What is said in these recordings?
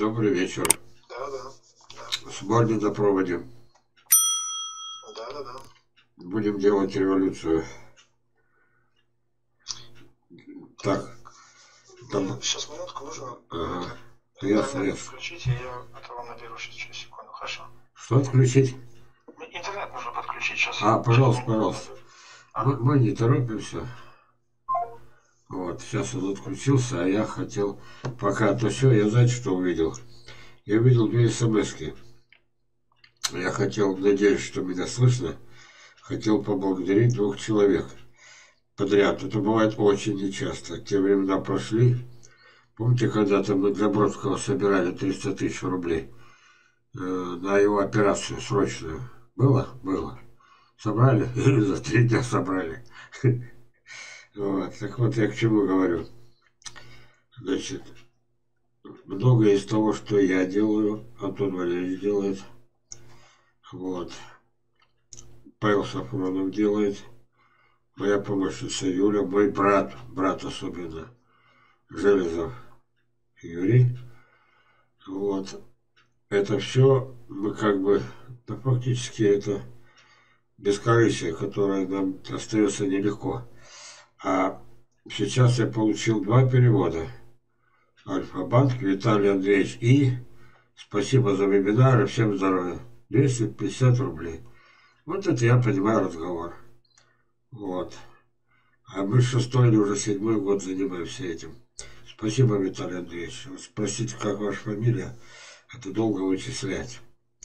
добрый вечер. Да, да. Смольный на проводе. Да. Будем делать революцию. Так. Мне сейчас минутку нужно. Ага. Интернет Ясно. подключить, и я это вам наберу сейчас через секунду, хорошо? Что отключить? Интернет нужно подключить сейчас. Пожалуйста. Мы не торопимся. Вот, сейчас он отключился, а я хотел, пока то все, я знаете, что увидел? Я увидел две смс-ки. Я хотел, надеюсь, что меня слышно, хотел поблагодарить двух человек подряд. Это бывает очень нечасто. Те времена прошли. Помните, когда-то мы для Бродского собирали 300 тысяч рублей на его операцию срочную? Было? Было. Собрали? За 3 дня собрали. Вот. Так вот, я к чему говорю. Значит, многое из того, что я делаю, Антон Валерьевич делает. Вот. Павел Сафронов делает. Моя помощница Юля, мой брат особенно, Железов Юрий. Вот. Это все мы как бы, да, фактически это бескорыстие, которое нам остается нелегко. А сейчас я получил 2 перевода. Альфа-банк, Виталий Андреевич и спасибо за вебинар и всем здоровья. 250 рублей. Вот это я понимаю разговор. Вот. А мы 6-й или уже 7-й год занимаемся этим. Спасибо, Виталий Андреевич. Спросите, как ваша фамилия? Это долго вычислять.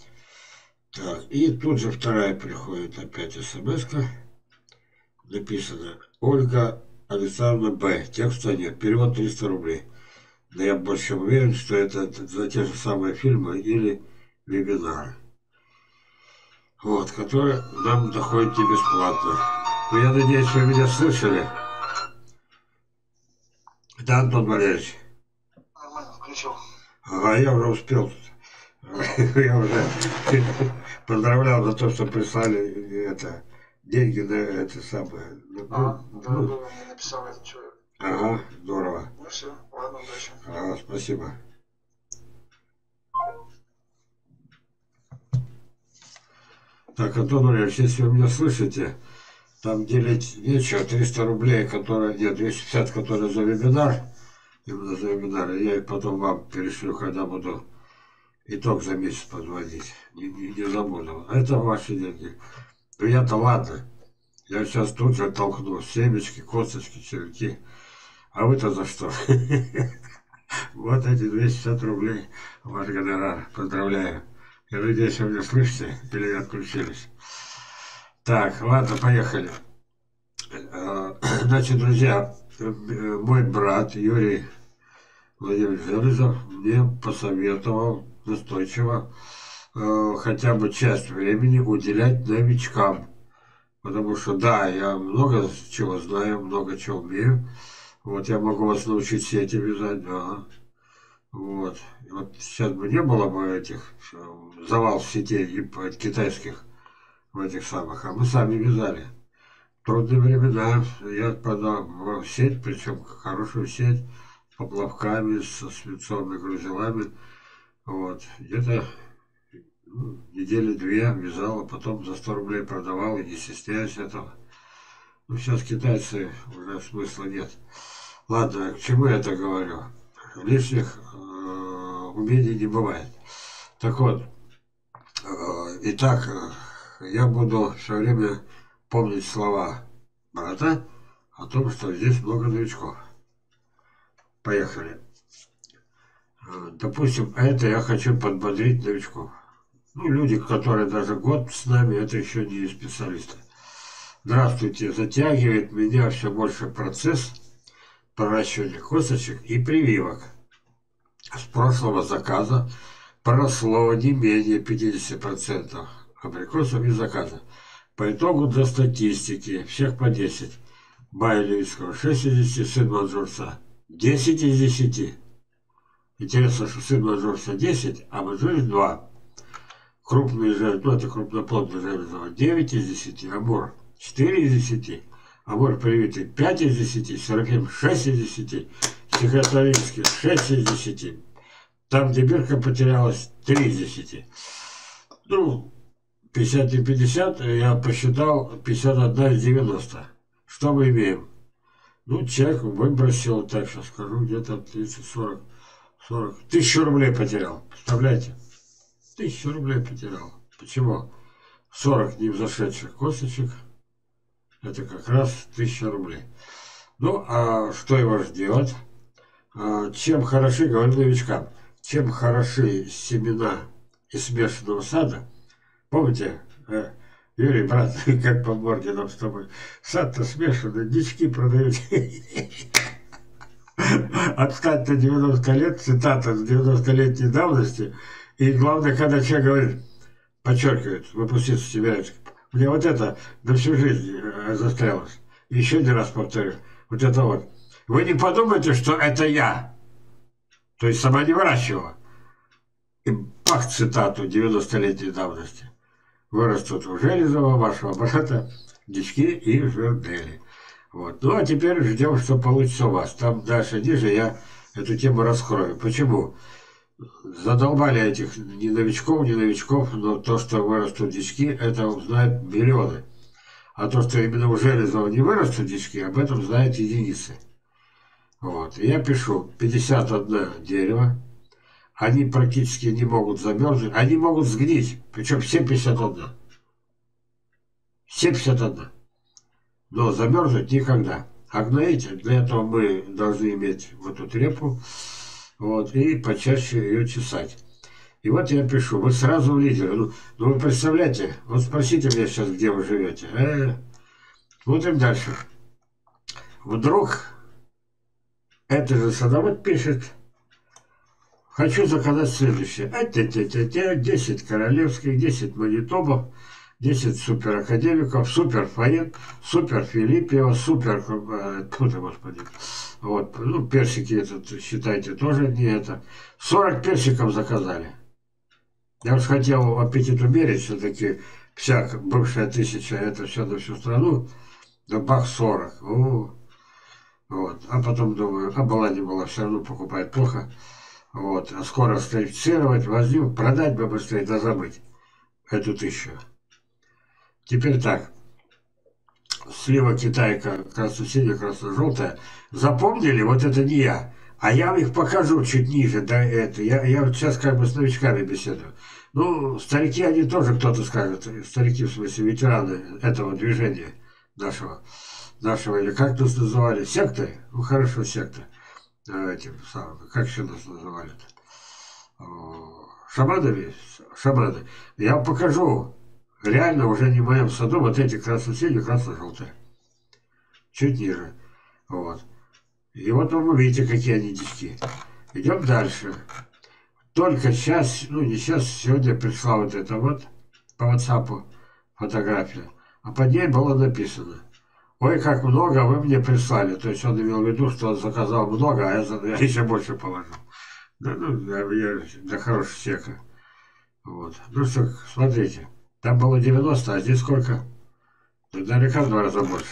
Так, и тут же вторая приходит опять смс-ка. Написано: Ольга Александровна Б. Текста нет. Перевод 300 рублей. Но я больше уверен, что это за те же самые фильмы или вебинары. Вот, которые нам доходят не бесплатно. Но я надеюсь, вы меня слышали. Да, Антон Валерьевич? Нормально, включил. Ага, я уже успел. Я уже поздравлял за то, что прислали это, деньги на это самое. Да, мне написал этот человек. Ага, здорово. Ну все, ладно, удачи. Ага, спасибо. Так, Антон Валерьевич, если вы меня слышите, там делить нечего, 300 рублей, которые, нет, 250, которые за вебинар, именно за вебинар, я их потом вам перешлю, когда буду итог за месяц подводить, не забуду. А это ваши деньги. Ну я-то ладно, я сейчас тут же толкну семечки, косточки, червяки. А вы-то за что? Вот эти 250 рублей, ваш гонорар. Поздравляю. Я надеюсь, вы меня слышите или отключились. Так, ладно, поехали. Значит, друзья, мой брат Юрий Владимирович Железов мне посоветовал настойчиво хотя бы часть времени уделять новичкам. Потому что, да, я много чего знаю, много чего умею. Вот я могу вас научить сети вязать, да. Вот. И вот сейчас бы не было бы этих завал сетей китайских в этих самых, а мы сами вязали. В трудные времена я подал в сеть, причем хорошую сеть, с поплавками, со свинцовыми грузилами. Вот. Где-то недели 2 вязал, а потом за 100 рублей продавал, и не стесняюсь этого. Ну, сейчас китайцы уже смысла нет. Ладно, к чему я это говорю? Лишних умений не бывает. Так вот, итак, я буду все время помнить слова брата о том, что здесь много новичков. Поехали. Допустим, это я хочу подбодрить новичков. Ну, люди, которые даже год с нами, это еще не специалисты. Здравствуйте, затягивает меня все больше процесс проращивания косточек и прививок. С прошлого заказа прошло не менее 50% абрикосов из заказа. По итогу для статистики всех по 10. Майя Левицкого 6 из 10, сын Манжурса 10 из 10. Интересно, что сын Манжурса 10, а Манжурис 2. Крупный железо, ну это крупноплодный железо, 9 из 10, Амур 4 из 10, Амур привитый 5 из 10, Серафим 6 из 10, Стихотворинский 6 из 10, Там, где бирка потерялась, 3 из 10. Ну, 50 и 50, я посчитал 51 из 90. Что мы имеем? Ну, человек выбросил, так сейчас скажу, где-то 30, 40, 40. 1000 рублей потерял. Представляете? 1000 рублей потерял. Почему? 40 невзошедших косточек. Это как раз 1000 рублей. Ну, а что его ждет? Чем хороши, говорю новичкам, чем хороши семена из смешанного сада. Помните, Юрий, брат, как по морде нам с тобой. Сад-то смешанный, дички продают. Отстать на 90 лет, цитата с 90-летней давности. И главное, когда человек говорит, подчеркивает, выпуститься себя, мне вот это на всю жизнь застрялось. Еще один раз повторю. Вот это вот. Вы не подумайте, что это я. То есть сама не выращивала. И пах, цитату 90-летней давности. Вырастут у Железова, вашего брата, дички и жердели. Вот. Ну, а теперь ждем, что получится у вас. Там дальше, ниже я эту тему раскрою. Почему? Задолбали этих ни новичков, но то, что вырастут дички, это знают миллионы. А то, что именно у Железова не вырастут дички, об этом знают единицы. Вот. И я пишу 51 дерево. Они практически не могут замерзнуть. Они могут сгнить. Причем все 51. Все 51. Но замерзнуть никогда. А гноить, для этого мы должны иметь вот эту репу. Вот, и почаще ее чесать. И вот я пишу. Вы сразу в лидеры. Ну вы представляете, вот спросите меня сейчас, где вы живете. Смотрим дальше. Вдруг этот же садовод пишет: хочу заказать следующее. 10 королевских, 10 Манитобов, 10 суперакадемиков, супер Фаин, супер Филиппиева, супер... Господи. Вот, ну, персики, этот, считайте, тоже не это. 40 персиков заказали. Я уж хотел аппетит умерить, все-таки вся бывшая 1000, это все на всю страну. Да бах, 40. Вот. А потом думаю, была не была, все равно покупать плохо. Вот. А скоро старифицировать, возьму, продать бы быстрее, да забыть эту 1000. Теперь так. Слева китайка красно-синяя, красно-желтая. Запомнили? Вот это не я. А я вам их покажу чуть ниже. Да, это. Я вот сейчас как бы с новичками беседую. Ну, старики, они тоже, кто-то скажет. Старики, в смысле, ветераны этого движения нашего, или как нас называли? Секты? Ну, хорошо, секты. Этим самым, как еще нас называли-то? Шаманами? Шаманы. Я вам покажу. Реально уже не в моем саду вот эти красно-синие, красно-желтые. Чуть ниже. Вот. И вот вы видите, какие они дички. Идем дальше. Только сейчас, ну не сейчас, сегодня пришла вот это вот по WhatsApp фотография. А под ней было написано: ой, как много вы мне прислали. То есть он имел в виду, что он заказал много, а я еще больше положил. Я для хорошего сека. Вот. Ну что, смотрите. Там было 90, а здесь сколько? Наверняка в 2 раза больше.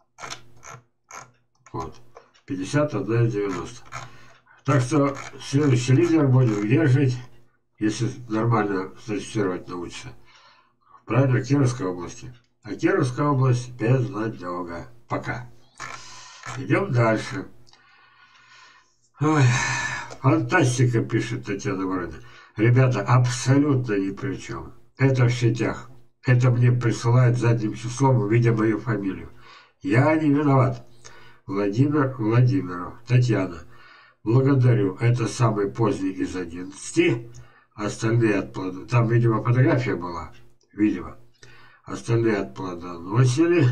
Вот. 51 и 90. Так что следующий лидер будем где жить, если нормально зарегистрировать научиться. Правильно, в Кировской области. А Кировская область безнадега. Пока. Идем дальше. Ой, фантастика, пишет Татьяна Воронина. Ребята, абсолютно ни при чем. Это в сетях. Это мне присылают задним числом, видя мою фамилию. Я не виноват. Владимир Владимиров. Татьяна. Благодарю. Это самый поздний из 11. Остальные отплодоносили. Там, видимо, фотография была. Видимо. Остальные отплодоносили.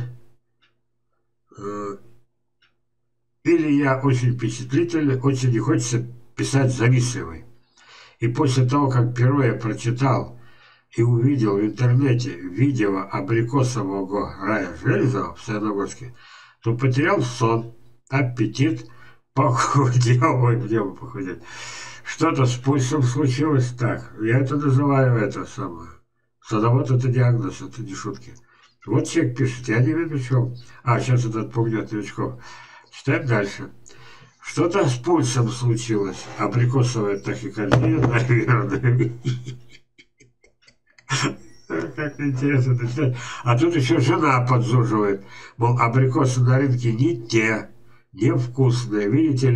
Или я очень впечатлительный, очень не хочется писать завистливый. И после того, как перо я прочитал и увидел в интернете видео абрикосового рая Железова в Саяногорске, то потерял сон, аппетит, похудел. Ой, где бы похудеть? Что-то с пульсом случилось. Так, я это называю это самое. Садовод — это диагноз, это не шутки. Вот человек пишет, я не вижу, в чем. А, сейчас это отпугнет новичков. Читаем дальше. Что-то с пульсом случилось. Абрикосовая тахикардия, наверное. Как интересно читать. А тут еще жена подзуживает. Мол, абрикосы на рынке не те, невкусные.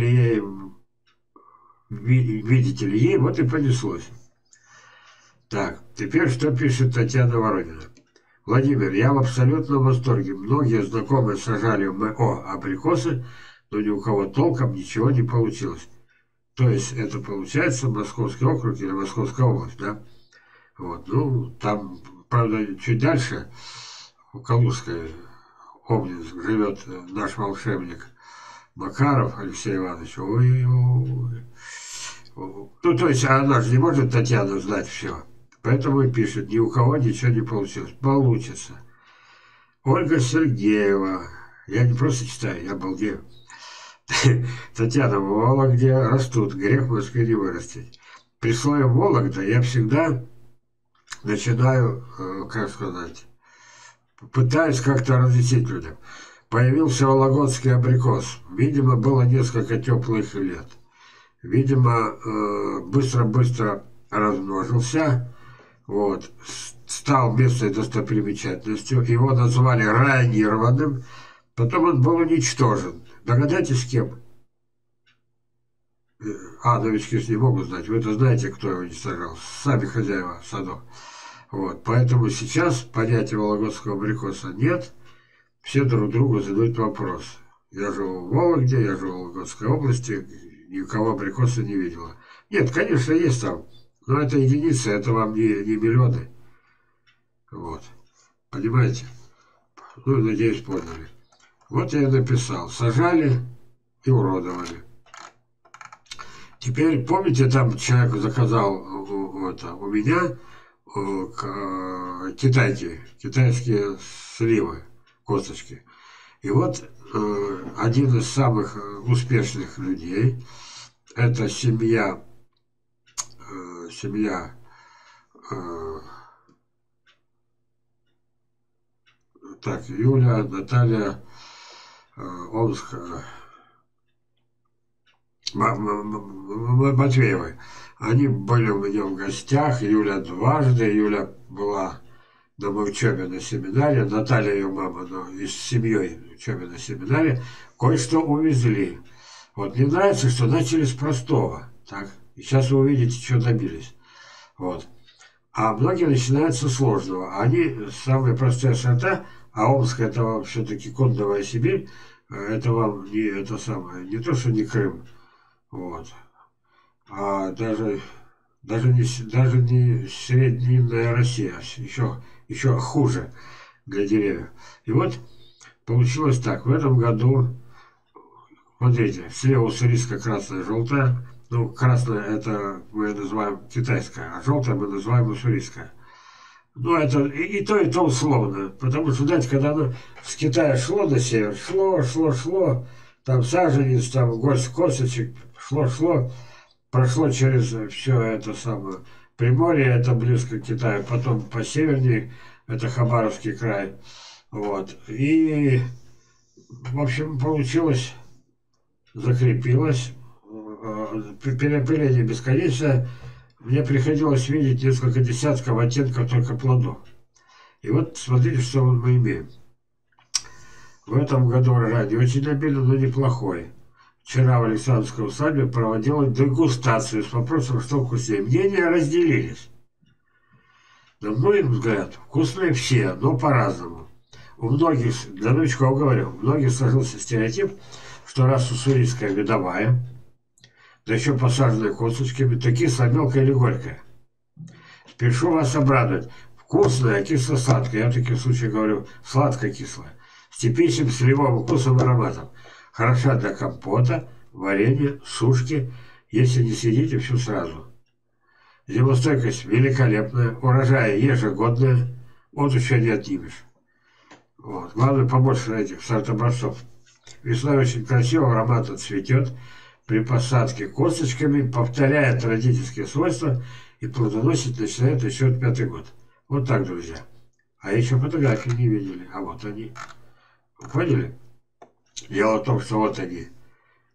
Видите ли ей, вот и понеслось. Так, теперь что пишет Татьяна Воронина. Владимир, я в абсолютном восторге. Многие знакомые сажали в МО абрикосы, но ни у кого толком ничего не получилось. То есть это получается Московский округ или Московская область, да? Вот, ну, там, правда, чуть дальше, в Калужской области, живет наш волшебник Макаров Алексей Иванович. Ой-ой-ой. Ну, то есть она же не может, Татьяна, знать все. Поэтому и пишет, ни у кого ничего не получилось. Получится. Ольга Сергеева. Я не просто читаю, я балдею. Татьяна, в Вологде растут, грех в Москве не вырастить. При слове Вологда я всегда начинаю, как сказать, пытаюсь как-то разъяснить людям. Появился вологодский абрикос. Видимо, было несколько теплых лет. Видимо, быстро-быстро размножился. Вот, стал местной достопримечательностью. Его назвали районированным. Потом он был уничтожен. Догадайтесь, кем? Новички не могут знать. Вы это знаете, кто его уничтожал. Сами хозяева садов. Вот. Поэтому сейчас понятия вологодского абрикоса нет. Все друг другу задают вопрос. Я живу в Вологде, я живу в Вологодской области. Никого абрикоса не видела. Нет, конечно, есть там. Но это единицы, это вам не миллионы. Вот. Понимаете? Ну, надеюсь, поняли. Вот я и написал. Сажали и уродовали. Теперь, помните, там человек заказал у меня китайские сливы, косточки. И вот один из самых успешных людей, это семья так, Юля, Наталья, Омская, Матвеевой. Они были у меня в гостях, Юля дважды, Юля была на моей учебе на семинаре, Наталья, ее мама, и с семьей учебе на семинаре, кое-что увезли. Вот мне нравится, что начали с простого, так, и сейчас вы увидите, что добились. Вот. А многие начинают со сложного. Они самые простые сорта, а Омск это вам все-таки Кондовая Сибирь, это вам не это самое, не то, что не Крым, вот, а даже не срединная Россия, еще хуже для деревьев. И вот получилось так. В этом году, смотрите, слева уссурийская красная, желтая. Ну, красная это мы называем китайская, а желтая мы называем уссурийская. Ну, это и то условно. Потому что, знаете, когда оно с Китая шло на север, шло, там саженец, там горсть косточек, шло, прошло через все это самое Приморье, это близко к Китаю, потом по севернее, это Хабаровский край. Вот. И, в общем, получилось, закрепилось. Перепыление бесконечное. Мне приходилось видеть несколько десятков оттенков только плодов. И вот смотрите, что мы имеем. В этом году урожай не очень обильный, но неплохой. Вчера в Александровской усадьбе проводилась дегустацию с вопросом, что вкуснее. Мнения разделились. На мой взгляд, вкусные все, но по-разному. У многих, для новичков говорю, у многих сложился стереотип, что раз уссурийская медовая, да еще посаженная косточками, то кислая, мелкая или горькая. Спешу вас обрадовать. Вкусная, кисло-сладкая. Я в таких случаях говорю сладко-кислая. С типичным сливовым вкусом и ароматом. Хороша для компота, варенья, сушки, если не съедите всю сразу. Зимостойкость великолепная, урожай ежегодная, вот еще не отнимешь. Вот. Главное, побольше этих сорт-образцов. Весной очень красиво, аромат цветет. При посадке косточками повторяет родительские свойства и плодоносить начинает еще 5-й год. Вот так, друзья. А еще фотографии не видели. А вот они. Вы поняли? Дело в том, что вот они.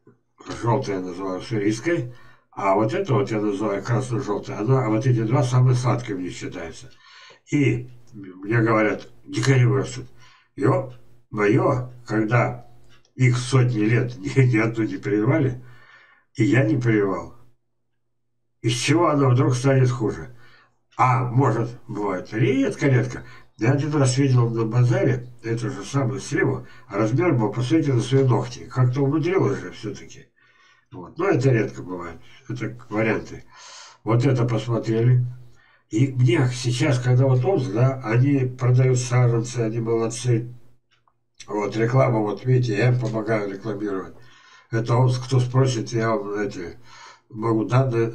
желтое я называю уссурийской, а вот это вот я называю красно-желтое. Она, вот эти два самые сладкие мне считаются. И мне говорят, дикари вырастут. Мое, когда их сотни лет ни одну не прививали, и я не прививал, из чего она вдруг станет хуже? А, может, бывает редко-редко. Я один раз видел на базаре эту же самую сливу, а размер был, посмотрите на свои ногти. Как-то умудрилась же все-таки. Вот. Но это редко бывает. Это варианты. Вот это посмотрели. И мне сейчас, когда вот Омск, да, они продают саженцы, они молодцы. Вот реклама, вот видите, я им помогаю рекламировать. Это Омск, кто спросит, я вам, знаете, могу данные,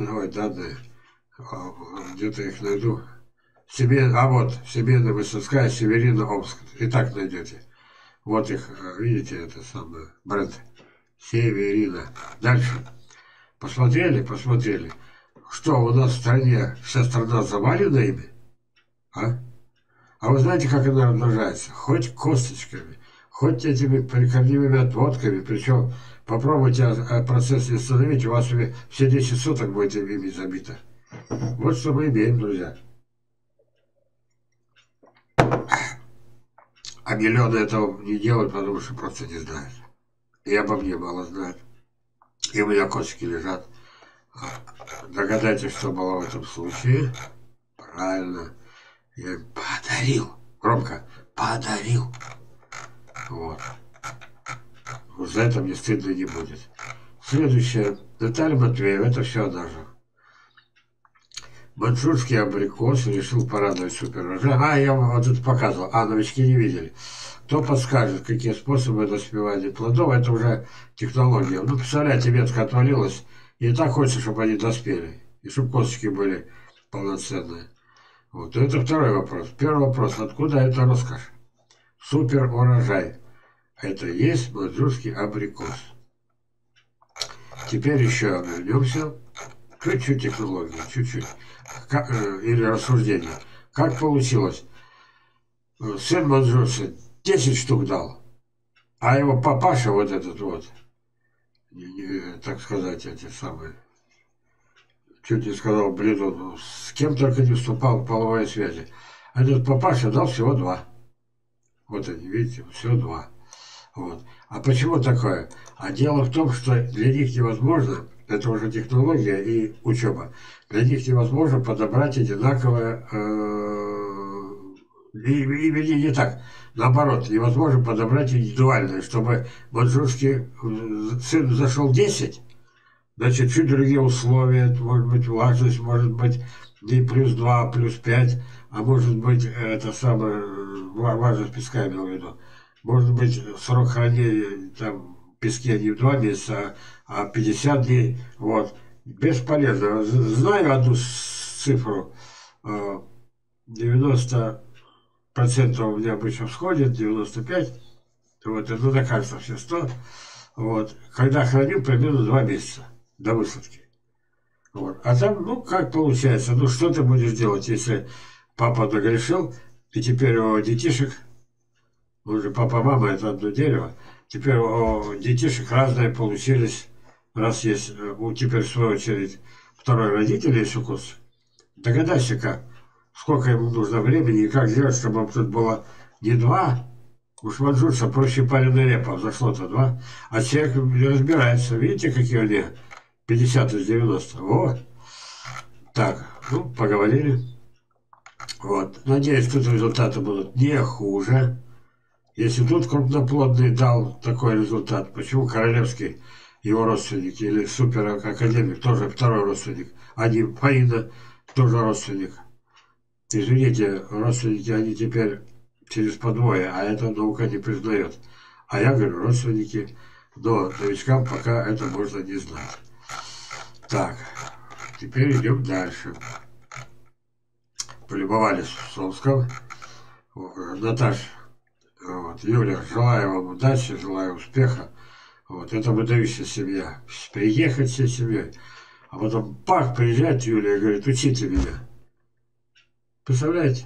где-то их найду. Вот, семейная мастерская Северина Омск. И так найдете. Вот их, видите, это самое, бренд. Северина. Дальше. Посмотрели. Что у нас в стране, вся страна завалена ими? А? А вы знаете, как она размножается? Хоть косточками, хоть этими прикорневыми отводками. Причем попробуйте процесс не остановить, у вас все 10 суток будет ими забито. Вот что мы имеем, друзья. А миллионы этого не делают, потому что просто не знают. И обо мне мало знают. И у меня косточки лежат. Догадайтесь, что было в этом случае. Правильно. Я им подарил. Громко. Подарил. Вот. Уж за это мне стыдно не будет. Следующее. Наталья Матвеева. Это все она же. Манчжурский абрикос решил порадовать суперурожай. Я вам вот это показывал. Новички не видели. Кто подскажет, какие способы доспевания плодов? Это уже технология. Ну, представляете, ветка отвалилась. И так хочется, чтобы они доспели. И чтобы косточки были полноценные. Вот. Это второй вопрос. Первый вопрос. Откуда эта роскошь? Супер урожай. Это и есть манчжурский абрикос. Теперь еще вернемся. Чуть-чуть технологии. Чуть-чуть. Или рассуждение. Как получилось? Сын манчжурца 10 штук дал. А его папаша вот этот вот, так сказать, эти самые, чуть не сказал, блин, он с кем только не вступал в половые связи. А этот папаша дал всего 2. Вот они, видите, всего 2. Вот. А почему такое? А дело в том, что для них невозможно, это уже технология и учеба, для них невозможно подобрать одинаковое, и не так. Наоборот, невозможно подобрать индивидуальное, чтобы манчжурский сын зашел 10, значит, чуть другие условия, может быть, влажность, может быть, не плюс 2, плюс 5, а может быть, это самое, влажность песка, я имел в виду, может быть, срок хранения там в песке не в 2 месяца, а 50 дней, вот, бесполезно. Знаю одну цифру, 90% у меня обычно всходит, 95, вот, это докажется все 100, вот, когда хранил примерно 2 месяца до высадки. Вот. А там, ну, как получается, ну, что ты будешь делать, если папа нагрешил, и теперь у детишек, уже папа-мама это одно дерево, теперь у детишек разные получились, раз есть, теперь в свою очередь второй родитель есть укус. Догадайся как, сколько ему нужно времени и как сделать, чтобы тут было не 2, уж манчжурца проще пареной репа, зашло-то 2, а человек разбирается, видите, какие у них 50 из 90, вот. Так, ну, поговорили. Вот, надеюсь, тут результаты будут не хуже. Если тут крупноплодный дал такой результат, почему Королевский, его родственник, или суперакадемик, тоже второй родственник, Фаина, тоже родственник. Извините, родственники, они теперь через подвое, а это наука не признает. А я говорю, родственники, но новичкам пока это можно не знать. Так, теперь идем дальше. Полюбовались в Сомском. Наташа, вот, Юля, желаю вам удачи, желаю успеха. Вот, это выдающая семья. Приехать всей семьей. А потом пах, приезжает Юля и говорит, учите меня. Представляете?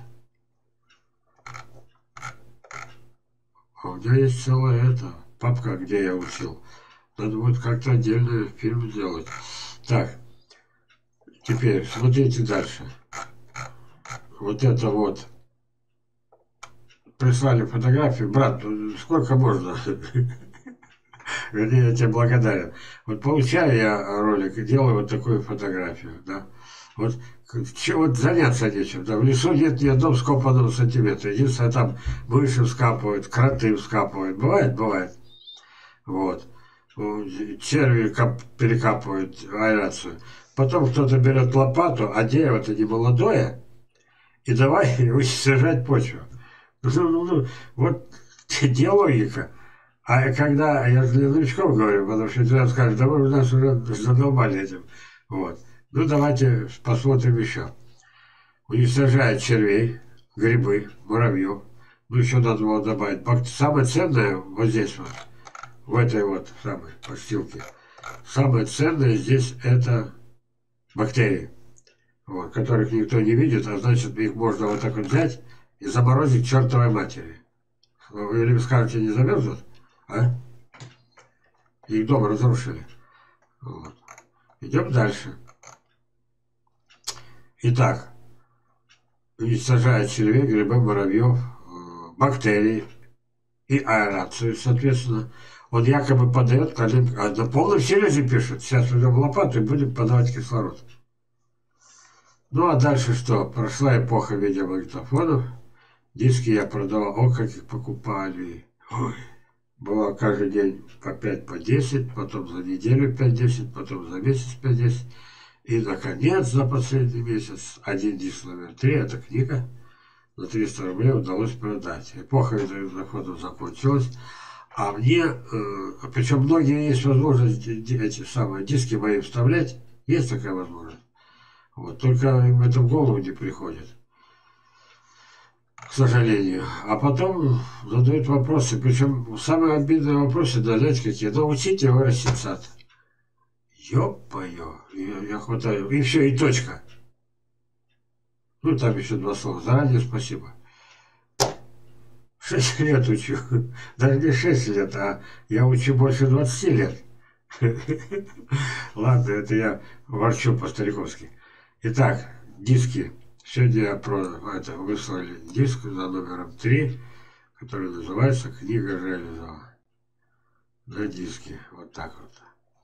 А у меня есть целая папка, где я учил. Надо будет как-то отдельный фильм сделать. Так, теперь смотрите дальше. Вот это вот. Прислали фотографию. Брат, ну сколько можно? Вернее, я тебе благодарен. Вот получаю я ролик и делаю вот такую фотографию, да. Вот, вот заняться нечем. Да. В лесу нет ни одного вскопанного сантиметра. Единственное, там мыши вскапывают, кроты вскапывают. Бывает? Бывает. Вот. Черви перекапывают аэрацию. Потом кто-то берет лопату, а дерево-то не молодое, и давай сажать почву. Вот где логика? А когда, я для новичков говорю, потому что если скажут, да вы нас уже задолбали этим. Вот. Ну, давайте посмотрим еще. Уничтожает червей, грибы, муравьев. Ну, еще надо было добавить. Самое ценное вот здесь вот, в этой вот самой подстилке, самое ценное здесь это бактерии, вот, которых никто не видит, а значит, их можно вот так вот взять и заморозить к чертовой матери. Или вы скажете, не замерзнут? А? Их дом разрушили. Вот. Идем дальше. Итак, уничтожает червей, грибы, муравьев, бактерии и аэрацию, соответственно. Он якобы подает, на полном серьезе пишет, сейчас возьмем лопату и будем подавать кислород. Ну а дальше что? Прошла эпоха видеомагнитофонов. Диски я продавал, о, как их покупали. Ой. Было каждый день по 5, по 10, потом за неделю 5-10, потом за месяц 5-10. И, наконец, за последний месяц один диск номер 3, эта книга, за 300 рублей удалось продать. Эпоха заходов закончилась. А мне, причем многие есть возможность эти самые диски мои вставлять, есть такая возможность. Вот, только им это в голову не приходит, к сожалению. А потом задают вопросы, причем самые обидные вопросы, да, знаете какие, научите вырастить сад. Ёп-моё, я хватаю, и все, и точка. Ну, там еще 2 слова. Заранее спасибо. 6 лет учу. Даже не 6 лет, а я учу больше 20 лет. Ладно, это я ворчу по-стариковски. Итак, диски. Сегодня я выслали диск за номером 3, который называется «Книга Железова». На диске. Вот так вот.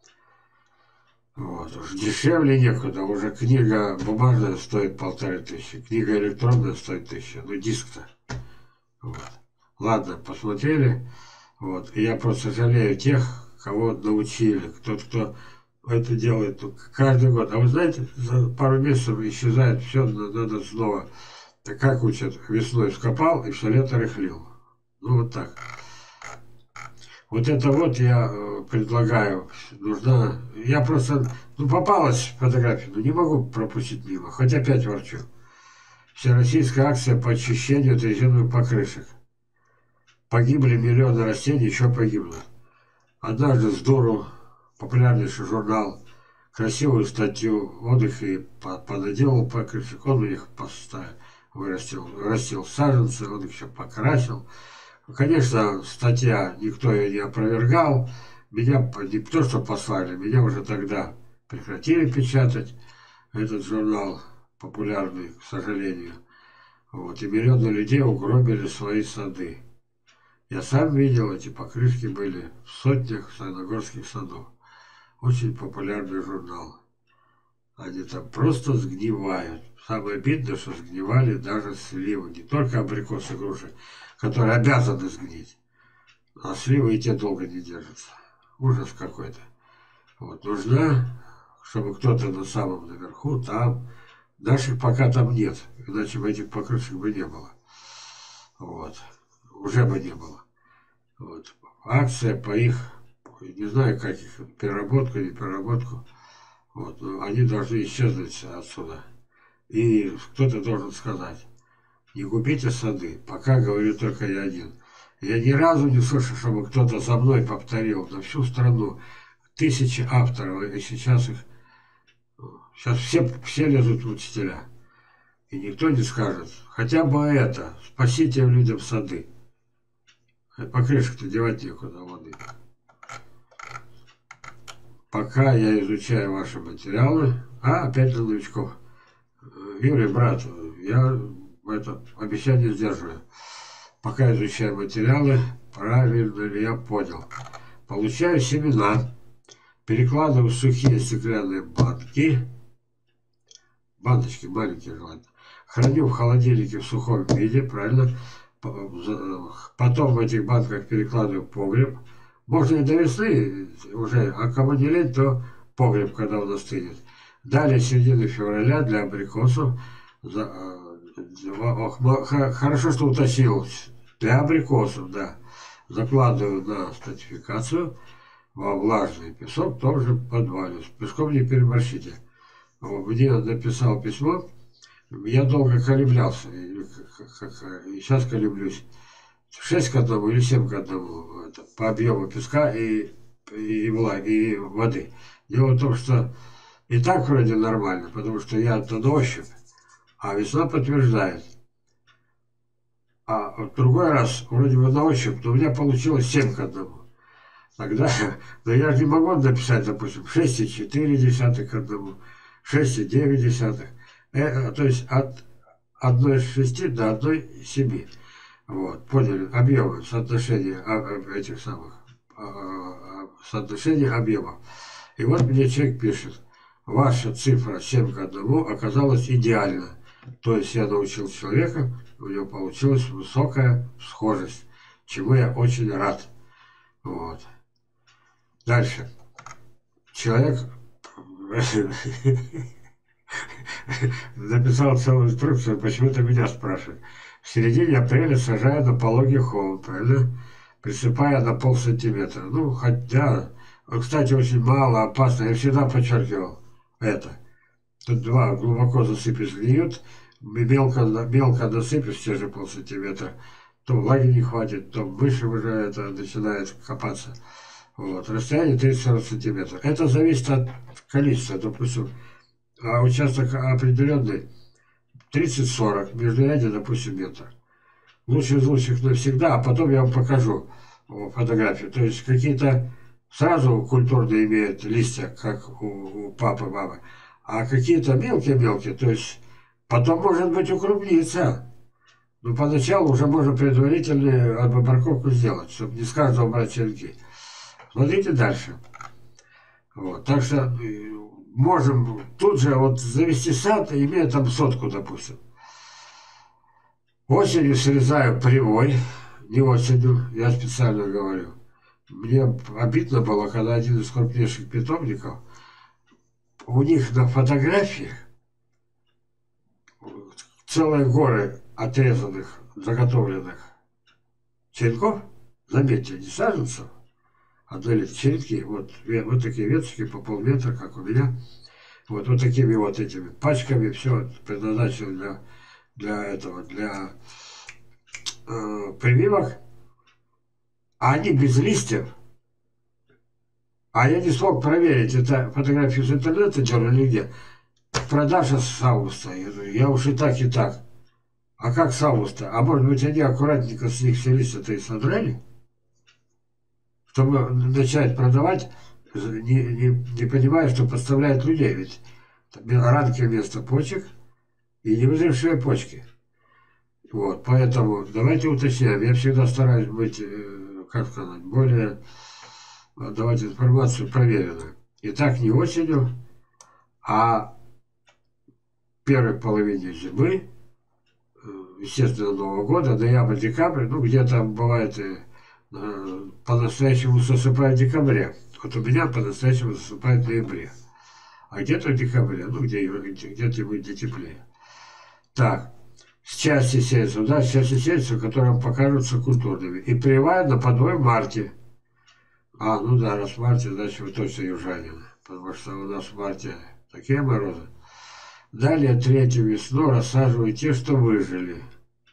Вот. Уж дешевле некуда. Уже книга бумажная стоит 1500. Книга электронная стоит 1000. Ну, диск-то. Вот. Ладно, посмотрели. Вот. И я просто жалею тех, кого научили. Тот, кто это делает каждый год. А вы знаете, за пару месяцев исчезает все, надо снова. Так как учат? Весной вскопал и все лето рыхлил. Ну, вот так. Вот это вот я предлагаю. Нужна. Я просто. Ну, попалась фотография, но не могу пропустить мимо. Хоть опять ворчу. Всероссийская акция по очищению от резиновых покрышек. Погибли миллионы растений, еще погибнут. Однажды здорово, популярнейший журнал, красивую статью, он их и понаделал покрышек, он их поставил, вырастил саженцы, он их еще покрасил. Конечно, статья, никто ее не опровергал, меня не то что послали, меня уже тогда прекратили печатать, этот журнал популярный, к сожалению. Вот, и миллионы людей угробили свои сады. Я сам видел, эти покрышки были в сотнях садогорских садов. Очень популярный журнал. Они там просто сгнивают. Самое обидное, что сгнивали даже сливы. Не только абрикосы, груши, которые обязаны сгнить. А сливы и те долго не держатся. Ужас какой-то. Вот, нужна, чтобы кто-то на самом наверху, там. Наших пока там нет. Иначе бы этих покрышек бы не было. Вот. Уже бы не было. Вот. Акция по их, не знаю, как их, переработку, не переработку. Вот. Но они должны исчезнуть отсюда. И кто-то должен сказать, не купите сады. Пока говорю только я один. Я ни разу не слышал, чтобы кто-то за мной повторил на всю страну. Тысячи авторов, и сейчас их... Сейчас все лезут в учителя. И никто не скажет, хотя бы это, спасите людям сады. Покрышек-то девать некуда воды. пока я изучаю ваши материалы, опять для новичков. Юрий, брат, я это обещание сдерживаю. Пока изучаю материалы, правильно ли я понял. Получаю семена, перекладываю в сухие стеклянные баночки маленькие, ладно. Храню в холодильнике в сухом виде, правильно. Потом в этих банках перекладываю в погреб. Можно и до весны уже, а кому не лень, то погреб, когда он остынет. Далее середины февраля для абрикосов. Хорошо, что уточнил. Для абрикосов, да. Закладываю на стратификацию во влажный песок, тоже подвалю. С песком не переборщите. Мне написал письмо. Я долго колеблялся. И сейчас колеблюсь. 6 к 1 или 7 к 1 по объему песка и влаги, и воды. Дело в том, что и так вроде нормально, потому что я-то на ощупь, а весна подтверждает. А в другой раз вроде бы на ощупь, но у меня получилось 7 к 1. Тогда, но я же не могу написать, допустим, 6,4 к 1, 6,9. То есть от 1,6 до 1,7. Вот, поняли, объемы, соотношение этих самых, соотношение объемов. И вот мне человек пишет, ваша цифра 7 к 1 оказалась идеальна. То есть я научил человека, у него получилась высокая схожесть, чему я очень рад. Вот. Дальше. Человек написал целую инструкцию, почему-то меня спрашивает. В середине апреля сажаю на пологий холм, правильно? Присыпая на полсантиметра. Ну, хотя, кстати, очень мало, опасно. Я всегда подчеркивал это. Тут два глубоко засыпешь, гниют, мелко насыпешь те же полсантиметра, то влаги не хватит, то выше уже это начинает копаться. Вот. Расстояние 30-40 сантиметров. Это зависит от количества, допустим. А участок определенный 30-40, междурядье, допустим, метр. Лучший из лучших навсегда, а потом я вам покажу фотографию. То есть какие-то сразу культурные имеют листья, как у папы, мамы, а какие-то мелкие-мелкие, то есть потом может быть укрупниться. Но поначалу уже можно предварительную обморковку сделать, чтобы не с каждого брать черенки. Смотрите дальше. Вот. Так что можем тут же вот завести сад, имея там сотку, допустим. Осенью срезаю привой, не осенью, я специально говорю. Мне обидно было, когда один из крупнейших питомников, у них на фотографиях целые горы отрезанных, заготовленных черенков, заметьте, не саженцев, черенки, вот такие веточки по полметра, как у меня, вот такими вот этими пачками, все предназначено для прививок, а они без листьев. А я не смог проверить, это фотографию с интернета делали или где. Продажа с августа. Я говорю, я уж и так, и так. А как с августа? А может быть, они аккуратненько с них все листья-то и содрали? Чтобы начать продавать, не понимая, что подставляют людей. Ведь ранки вместо почек и невызревшие почки. Вот, поэтому давайте уточняем. Я всегда стараюсь быть, как сказать, более давать информацию проверенную. Итак, не осенью, а в первой половине зимы, естественно, Нового года, ноябрь-декабрь, ну, где-то бывает по-настоящему засыпает в декабре. Вот у меня по-настоящему засыпает в ноябре. А где-то в декабре, ну, где-то будет теплее. Так, с части сеянцев, да, с части сеянцев, которые покажутся культурными. И прививают на подвой в марте. Ну да, раз в марте, значит, вы точно южанин. Потому что у нас в марте такие морозы. Далее, третью весну рассаживаю те, что выжили.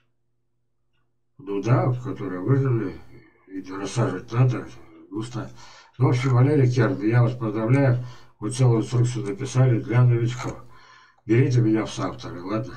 Ну да, которые выжили. И рассаживать надо. Густо. В общем, Валерий Керн, я вас поздравляю. Вы целую инструкцию написали для новичков. Берите меня в соавторы, ладно?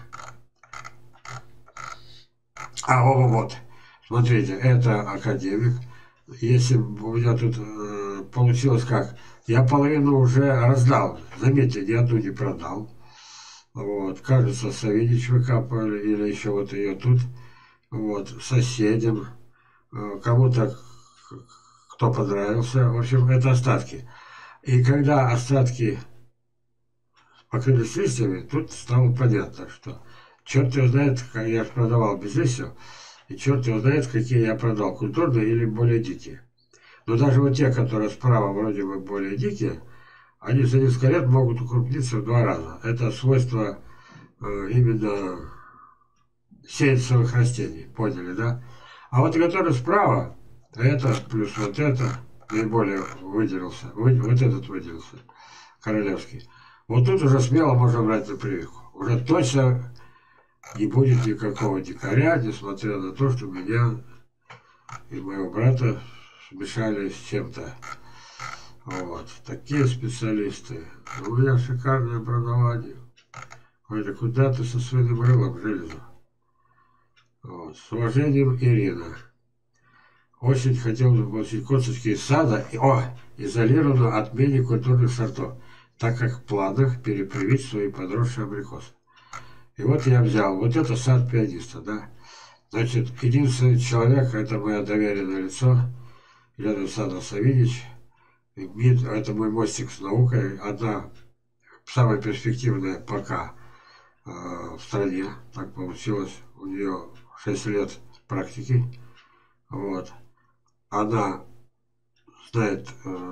Вот. Смотрите, это академик. Если у меня тут получилось как? Я половину уже раздал. Заметьте, ни одну не продал. Вот. Кажется, Савинич выкапывали, или еще вот ее тут. Вот. Соседям. Кому-то, кто понравился. В общем, это остатки. И когда остатки покрылись листьями, тут стало понятно, что черт его знает, как я продавал без листьев, и черт его знает, какие я продал, культурные или более дикие. Но даже вот те, которые справа вроде бы более дикие, они за несколько лет могут укрупниться в 2 раза. Это свойство именно сеянцевых растений, поняли, да? А вот которые справа, это плюс вот это наиболее выделился, вот этот выделился, королевский. Вот тут уже смело можно брать на прививку. Уже точно не будет никакого дикаря, несмотря на то, что меня и моего брата смешали с чем-то. Вот. Такие специалисты. У меня шикарное образование. Говорит, куда ты со своим рылом железо? Вот. С уважением, Ирина. Очень хотел бы получить косточки из сада, изолированную от менее культурных сортов, так как в планах перепривить свои подросшие абрикосы. И вот я взял. Вот это сад пианиста, да. Значит, единственный человек, это мое доверенное лицо, Елена Александровна Савинич. Это мой мостик с наукой. Одна самая перспективная пока в стране. Так получилось. У нее 6 лет практики. Вот. Она знает,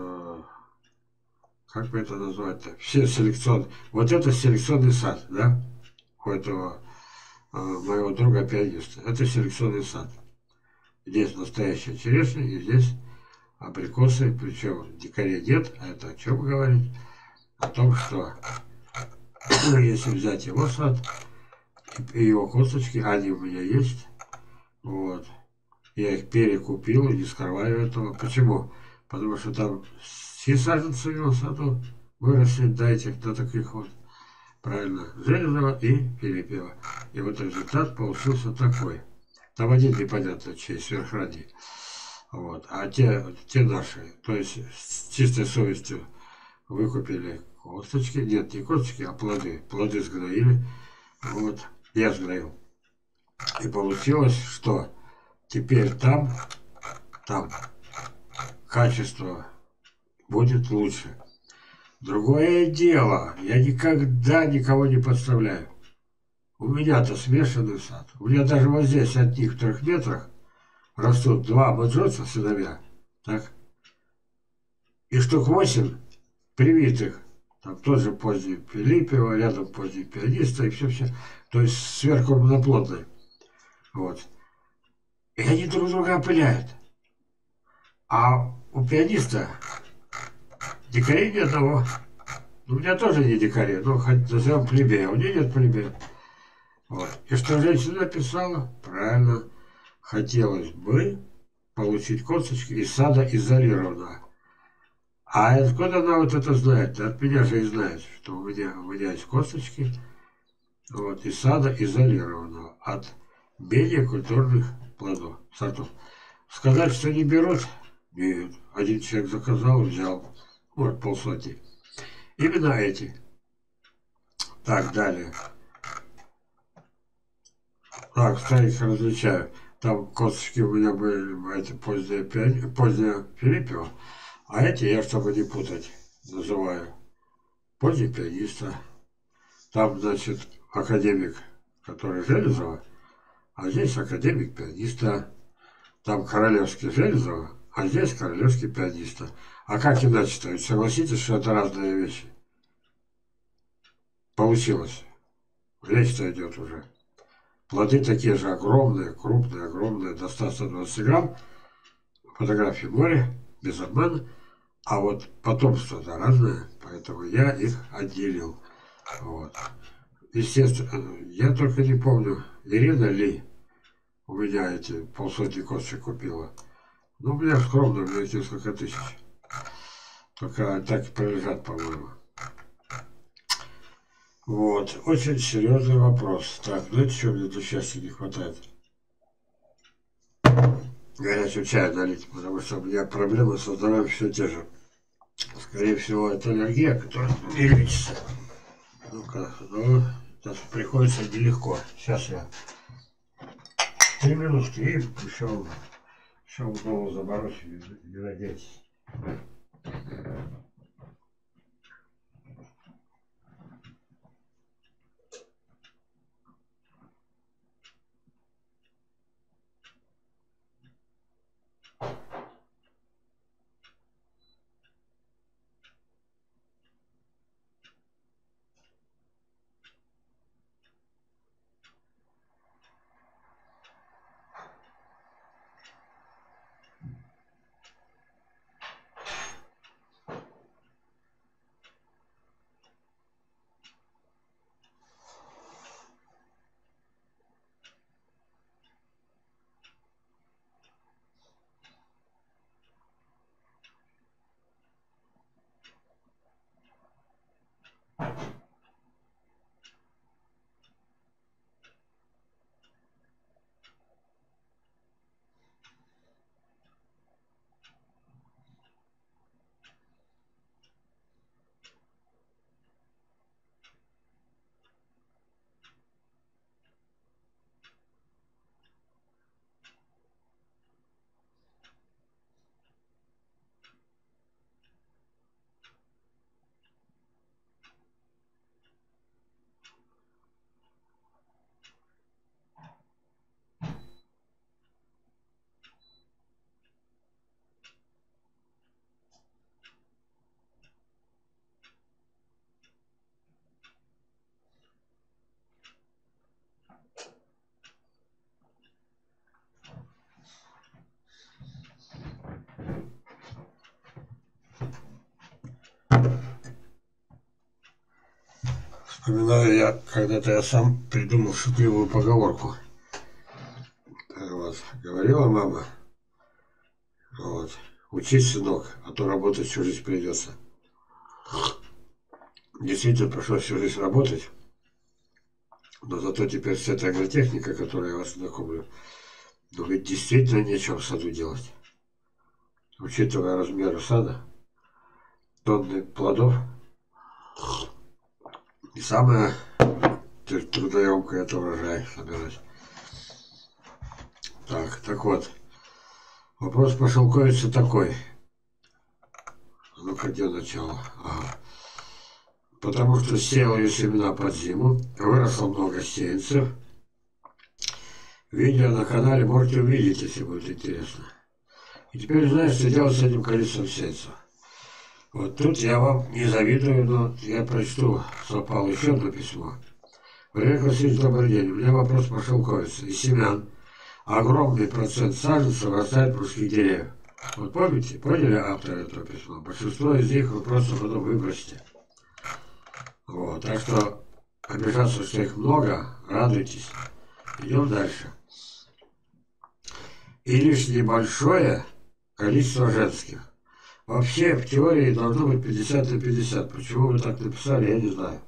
как бы это назвать-то, все селекционные. Вот это селекционный сад, да, у этого моего друга пианиста. Это селекционный сад. Здесь настоящая черешня, и здесь абрикосы, причем дикарей нет. А это о чем говорит? О том, что если взять его сад и его косточки, они у меня есть, вот, я их перекупил и не скрываю этого. Почему? Потому что там все саженцы в его саду выросли до этих, до таких вот, правильно, Железова и Филиппева. И вот результат получился такой. Там один непонятно чей, сверхранний. Вот. А те наши, то есть с чистой совестью выкупили косточки. Нет, не косточки, а плоды. Плоды сгноили. Вот. Я сгноил. И получилось, что теперь там качество будет лучше. Другое дело, я никогда никого не подставляю. У меня-то смешанный сад. У меня даже вот здесь от них в 3 метрах растут 2 маджоца сыновья, так? И штук 8 привитых. Там тоже поздний Филиппева, рядом поздний пианиста и все. То есть сверху моноплодный. Вот. И они друг друга опыляют. А у пианиста дикарей ни одного. У меня тоже не дикари, но хоть назовем плебея. У нее нет плебея. Вот. И что женщина написала? Правильно. Хотелось бы получить косточки из сада изолированного. А откуда она вот это знает? От меня же и знает, что у меня есть косточки вот, из сада изолированного от менее культурных плодов, сортов. Сказать, что не берут? Нет. Один человек заказал, взял. Вот, 50. Именно эти. Так, далее. Так, кстати, их различаю. Там косточки у меня были, это поздняя Филиппева. А эти я, чтобы не путать, называю поздний пианиста. Там, значит, академик, который Железова, а здесь академик пианиста. Там королевский Железова, а здесь королевский пианиста. А как иначе-то? Ведь согласитесь, что это разные вещи. Получилось. Речь-то идет уже. Плоды такие же огромные, крупные, огромные, до 100-120 грамм. Фотографии море, без обмана. А вот потомство-то разное, поэтому я их отделил. Вот. Естественно, я только не помню, Ирина ли у меня эти 500 косточек купила. Ну, у меня скромно, у меня их несколько тысяч. Только так и пролежат, по-моему. Вот, очень серьезный вопрос. Так, знаете, что мне для счастья не хватает? Горячего чая налить, потому что у меня проблемы со здоровьем все те же. Скорее всего, это аллергия, которая не лечится. Ну-ка, ну, это приходится нелегко. Сейчас я 3 минутки и еще голову заборочу, не надейтесь. Вспоминаю я, когда-то я сам придумал шутливую поговорку. Вот, говорила мама, вот, учись, сынок, а то работать всю жизнь придется. Действительно, пришлось всю жизнь работать, но зато теперь вся эта агротехника, которой я вас знакомлю, но ведь действительно нечего в саду делать. Учитывая размеры сада, тонны плодов, и самое трудоемкое — это урожай собирать. Так вот, вопрос по шелковице такой. Ну-ка, где начало? Ага. Потому что сеял ее семена под зиму, выросло много сеянцев. Видео на канале можете увидеть, если будет интересно. И теперь знаешь, что делать с этим количеством сеянцев. Вот тут я вам не завидую, но я прочту, попало еще одно письмо. Валерий Васильевич, добрый день. У меня вопрос по шелковице. Из семян огромный процент саженцев растает мужских деревьев. Вот помните, поняли автора этого письма? Большинство из них вы просто потом выбросите. Вот, так что обижаться, что их много, радуйтесь. Идем дальше. И лишь небольшое количество женских. Вообще, в теории должно быть 50 на 50. Почему вы так написали, я не знаю.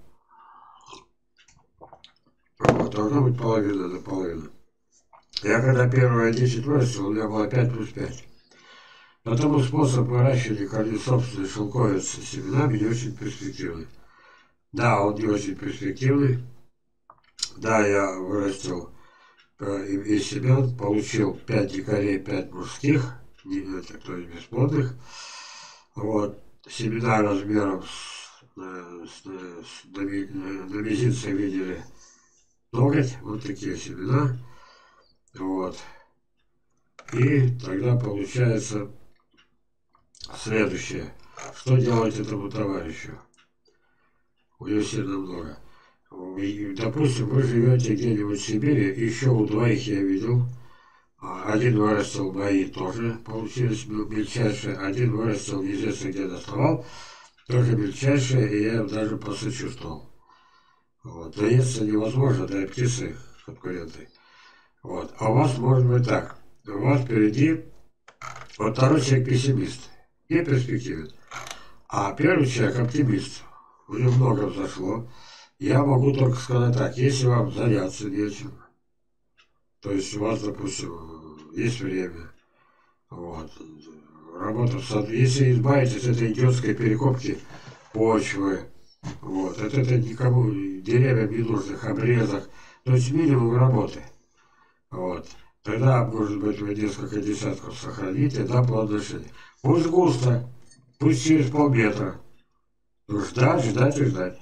Вот, должно быть половина на половину. Я когда первые 10 вырастил, у меня было 5 плюс 5. Потому способ выращивания собственной шелковицы семенами не очень перспективный. Да, он не очень перспективный. Да, я вырастил из семян, получил 5 дикарей, 5 мужских, это кто из бесплодных. Вот, семена размером на мизинце видели ноготь, вот такие семена. Вот. И тогда получается следующее. Что делать этому товарищу? У него сильно много. И, допустим, вы живете где-нибудь в Сибири, еще у двоих я видел. Один вырастил мои тоже, получились мельчайшие. Один вырастил неизвестно где доставал, тоже мельчайшие, и я им даже посочувствовал. Вот. Наесться невозможно, да и птицы конкуренты. Вот. А у вас может быть так. У вас впереди вот второй человек пессимист, не перспективен. А первый человек оптимист. У него много взошло. Я могу только сказать так, если вам заняться нечем, то есть у вас, допустим, есть время, вот, работа в саду. Если избавитесь от этой идиотской перекопки почвы, вот, от этой никому деревьям ненужных обрезок, то есть минимум работы. Вот. Тогда, может быть, вы несколько десятков сохраните до плодоношения. Пусть густо, пусть через полметра. Ну, ждать, ждать и ждать.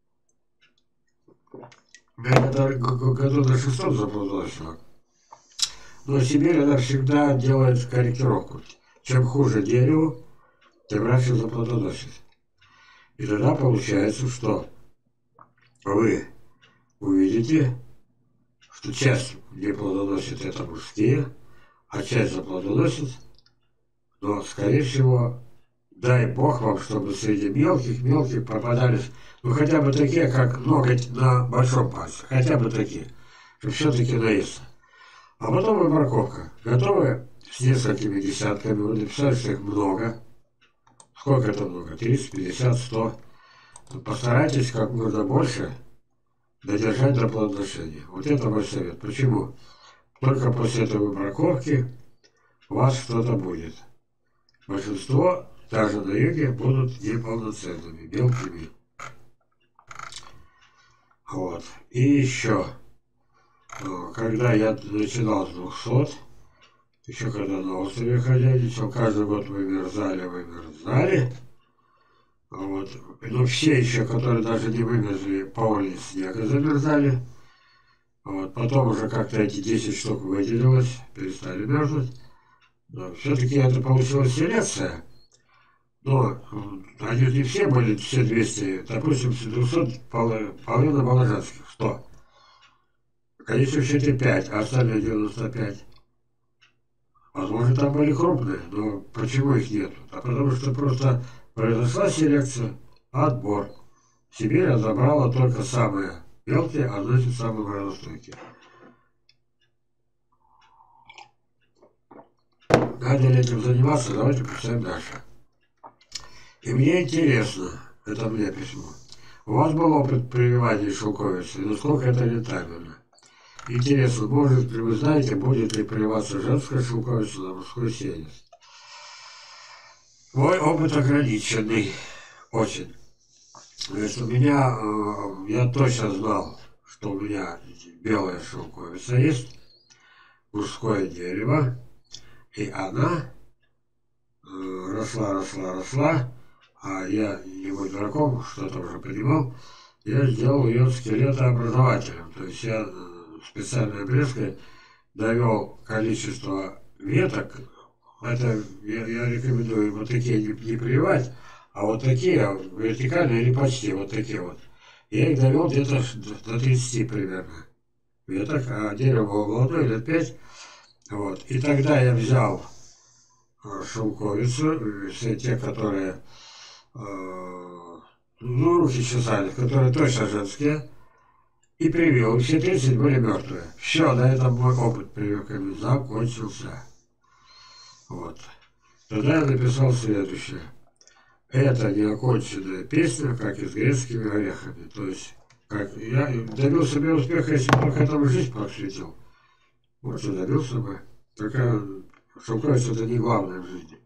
Я году на 600 заплодоносила. Но Сибирь, она всегда делает корректировку. Чем хуже дереву, тем раньше заплодоносит. И тогда получается, что вы увидите, что часть не плодоносит это мужские, а часть заплодоносит, но, скорее всего, дай Бог вам, чтобы среди мелких попадались, ну, хотя бы такие, как ноготь на большом пальце, хотя бы такие, чтобы все-таки наесться. А потом выбраковка. Готовы с несколькими десятками, вы написали, что их много. Сколько это много? 30, 50, 100. Постарайтесь как можно больше додержать до плодоношения. Вот это мой совет. Почему? Только после этой выбраковки у вас что-то будет. Большинство, даже на юге, будут неполноценными, мелкими. Вот. И еще, когда я начинал с 200, еще когда на острове хозяйничал, каждый год вымерзали. Вот. Но все еще, которые даже не вымерзли, по уровню снега замерзали. Вот. Потом уже как-то эти 10 штук выделилось, перестали мерзнуть. Но все-таки это получилась селекция. Но они не все были, все 200, допустим, 200, половина была женских, 100. Конечно, счете 5, а остальные 95. Возможно, там были крупные, но почему их нет? А потому что просто произошла селекция, отбор. Сибирь забрала только самые мелкие, а значит самые морозостойкие. Надо ли этим заниматься, давайте представим дальше. И мне интересно, это мне письмо. У вас был опыт прививания шелковицы, насколько это летабельно? Интересно, может ли вы знаете, будет ли прививаться женская шелковица на мужской сеянец? Мой опыт ограниченный, очень. Значит, у меня, я точно знал, что у меня белая шелковица есть, мужское дерево, и она росла, а я, не будь дураком, что-то уже понимал, я сделал ее скелетообразователем. То есть я специальной обрезкой довел количество веток. Это я рекомендую вот такие не прививать, а вот такие вертикальные или почти вот такие вот. Я их довел где-то до 30 примерно веток, а дерево было молодое, лет 5. Вот. И тогда я взял шелковицу, все те, которые руки чесались, которые точно женские, и привил. Все 30 были мертвые. Все, на этом мой опыт прививками закончился. Вот. Тогда я написал следующее. Это неоконченная песня, как и с грецкими орехами. То есть, как я добился себе успеха, если бы только этому жизнь просветил. Вот что добился бы. Только шелковица это не главное в жизни.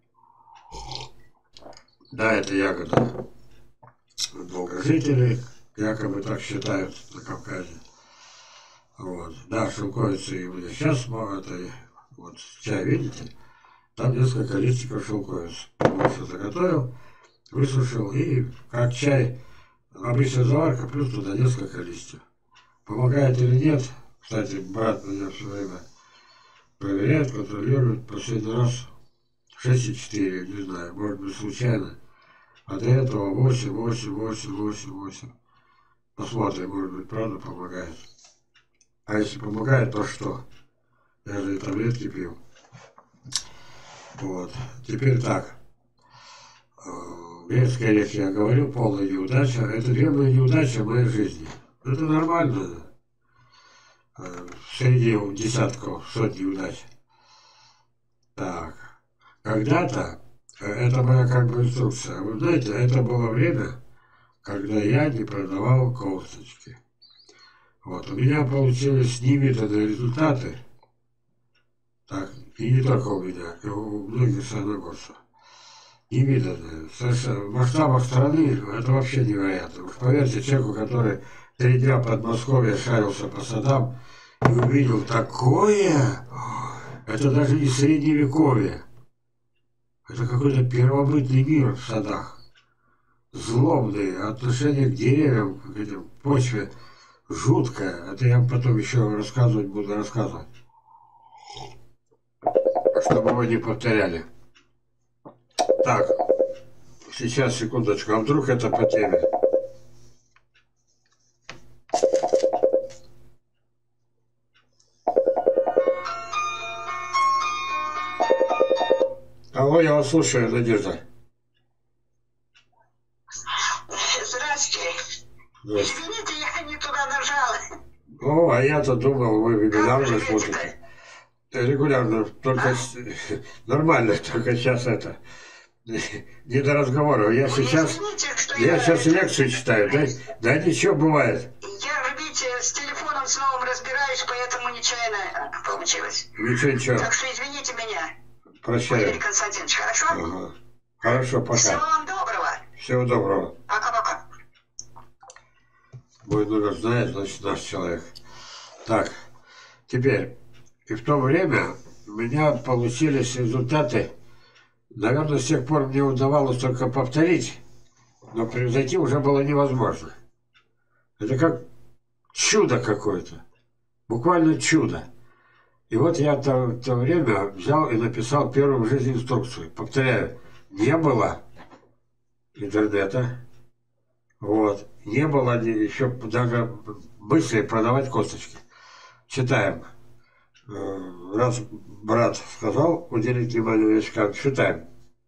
Да, это ягода долгожителей, якобы так считают на Кавказе. Вот. Да, шелковица и у меня сейчас это вот чай, видите, там несколько листиков шелковицы. Больше заготовил, высушил и как чай, обычная заварка, плюс туда несколько листьев. Помогает или нет, кстати, брат меня все время проверяет, контролирует. Последний раз 6,4, не знаю, может быть случайно. А до этого 8. Посмотрим, может быть, правда помогает. А если помогает, то что? Я же и таблетки пил. Вот. Теперь так. Грецкий орех, я говорил, полная неудача. Это первая неудача в моей жизни. Это нормально. Среди десятков, сотни удач. Так. Когда-то, это моя как бы инструкция. Вы знаете, это было время, когда я не продавал кофточки. Вот. У меня получились невиданные результаты. Так, и не только у меня, и у многих садогорцев. невиданное. Совершенно. В масштабах страны это вообще невероятно. Уж поверьте человеку, который 3 дня в Подмосковье шарился по садам и увидел такое, это даже не средневековье. Это какой-то первобытный мир в садах. Злобный, отношение к деревьям, к этой почве жуткое. Это я вам потом еще буду рассказывать. Чтобы вы не повторяли. Так, сейчас, секундочку, а вдруг это по теме? Алло, я вас слушаю, Надежда. Здравствуйте. Здравствуйте. Извините, я не туда нажала. О, а я-то думал, вы регулярно смотрите. Регулярно, только нормально, только сейчас это не до разговоров. Я сейчас лекцию читаю, да ничего бывает. Я же, видите, с телефоном с новым разбираюсь, поэтому нечаянно получилось. Ничего. Так что извините меня. Прощаю. Валерий Константинович, хорошо? Ага. Хорошо, пока. Всего вам доброго. Всего доброго. Пока-пока. Мой номер знает, значит, наш человек. Так, теперь, и в то время у меня получились результаты. Наверное, с тех пор мне удавалось только повторить, но превзойти уже было невозможно. Это как чудо какое-то. Буквально чудо. И вот я в то время взял и написал первую в жизни инструкцию. Повторяю, не было интернета. Вот. Не было еще даже мысли продавать косточки. Читаем. Раз брат сказал уделить внимание новичкам, читаем.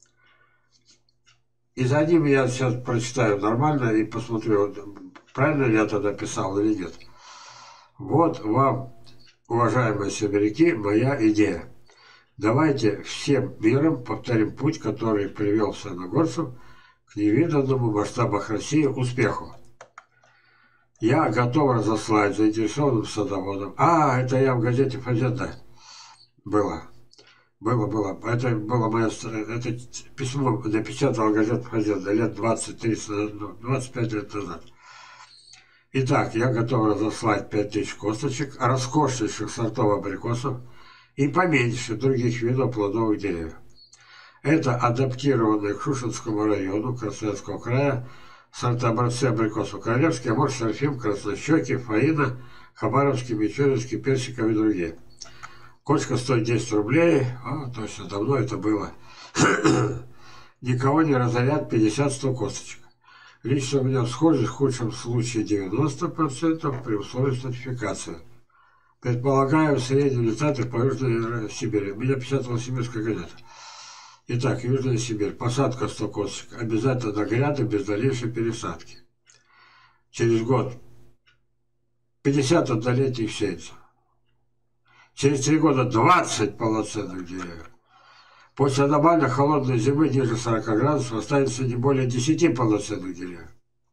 И за ним я сейчас прочитаю нормально и посмотрю, правильно ли я тогда писал или нет. Вот вам, уважаемые сибиряки, моя идея. Давайте всем миром повторим путь, который привел садогорцев к невиданному в масштабах России успеху. Я готов разослать заинтересованным садоводам. Это я в газете «Фазенда» было. Это было мое... Это письмо напечатала газета «Фазенда» лет 20-30, 25 лет назад. Итак, я готов разослать 5000 косточек роскошнейших сортов абрикосов и поменьше других видов плодовых деревьев. Это адаптированные к Шушенскому району Красноярского края сорта-образцы абрикосов королевский, амур, серафим, краснощекий, фаина, хабаровский, мичуринский, персиковый и другие. Кочка стоит 10 рублей. Точно, давно это было. Никого не разорят 50-100 косточек. Лично у меня схожесть в худшем случае 90% при условии сертификации. Предполагаю, средние результаты по Южной Сибири. Меня печатала Сибирская газета. Итак, Южная Сибирь. Посадка 100 косточек. Обязательно на гряды без дальнейшей пересадки. Через год 50 однолетних сеянцев. Через 3 года 20 полноценных деревьев. После аномально холодной зимы ниже 40 градусов останется не более 10 полноценных деревьев.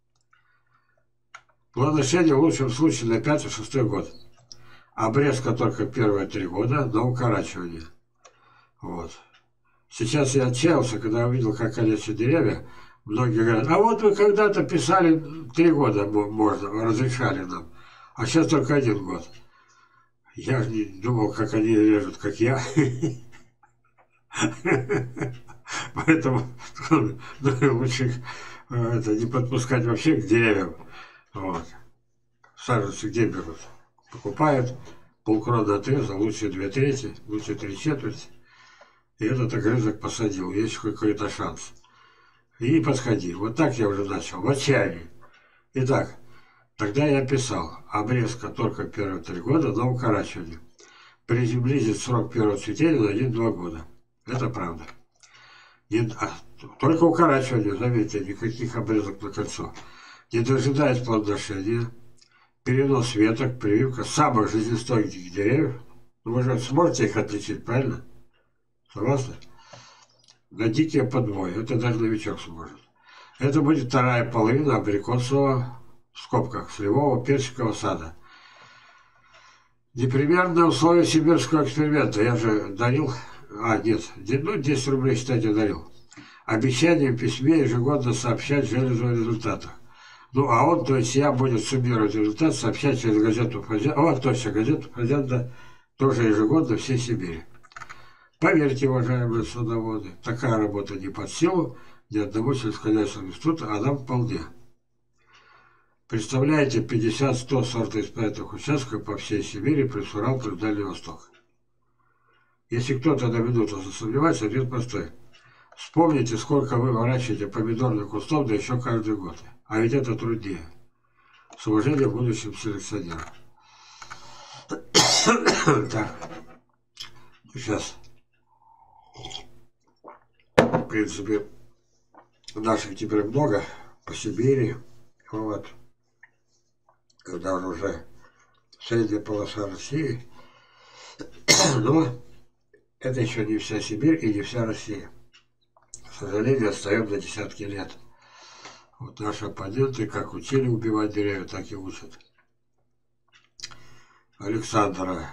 Плодоношение в лучшем случае на 5-6 год. Обрезка только первые 3 года на укорачивание. Вот. Сейчас я отчаялся, когда увидел, как количество деревья. Многие говорят, а вот вы когда-то писали 3 года можно, разрешали нам. А сейчас только 1 год. Я же не думал, как они режут, как я. Поэтому лучше не подпускать вообще к деревьям. Вот. Саженцы где берут? Покупают, полкрона отрезал, лучше 2/3, лучше 3/4. И этот огрызок посадил, есть какой-то шанс. И не подходи. Вот так я уже начал, в отчаянии. Итак, тогда я писал, обрезка только первые 3 года на укорачивание. Приблизить срок первого цветения на 1-2 года. Это правда. Только укорачивание, заметьте, никаких обрезок на кольцо. Не дожидаясь плодоношения, перенос веток, прививка самых жизнестойких деревьев. Вы же сможете их отличить, правильно? Согласны? На дикие подвои. Это даже новичок сможет. Это будет 2-я половина абрикосового, в скобках, сливового персикового сада. Непримерные условия сибирского эксперимента. Я же дарил... нет, 10 рублей, считайте, дарил. Обещание в письме ежегодно сообщать Железу о результатах. Ну, а он, то есть я, будет суммировать результат, сообщать через газету «Фазенда». О, точно, газету «Фазенда» тоже ежегодно всей Сибири. Поверьте, уважаемые судоводы, такая работа не под силу ни одному сельскохозяйственному институту, а нам вполне. Представляете, 50-100 сортоиспытательных участков по всей Сибири, плюс Урал, плюс Дальний Восток. Если кто-то на минуту засомневается, ответ простой. Вспомните, сколько вы выращиваете помидорных кустов, да еще каждый год. А ведь это труднее. С уважением будущим селекционерам. Так. Сейчас. В принципе, наших теперь много по Сибири. Вот. Когда уже средняя полоса России. Но это еще не вся Сибирь и не вся Россия. К сожалению, отстаем на десятки лет. Вот наши оппоненты как учили убивать деревья, так и учат. Александра.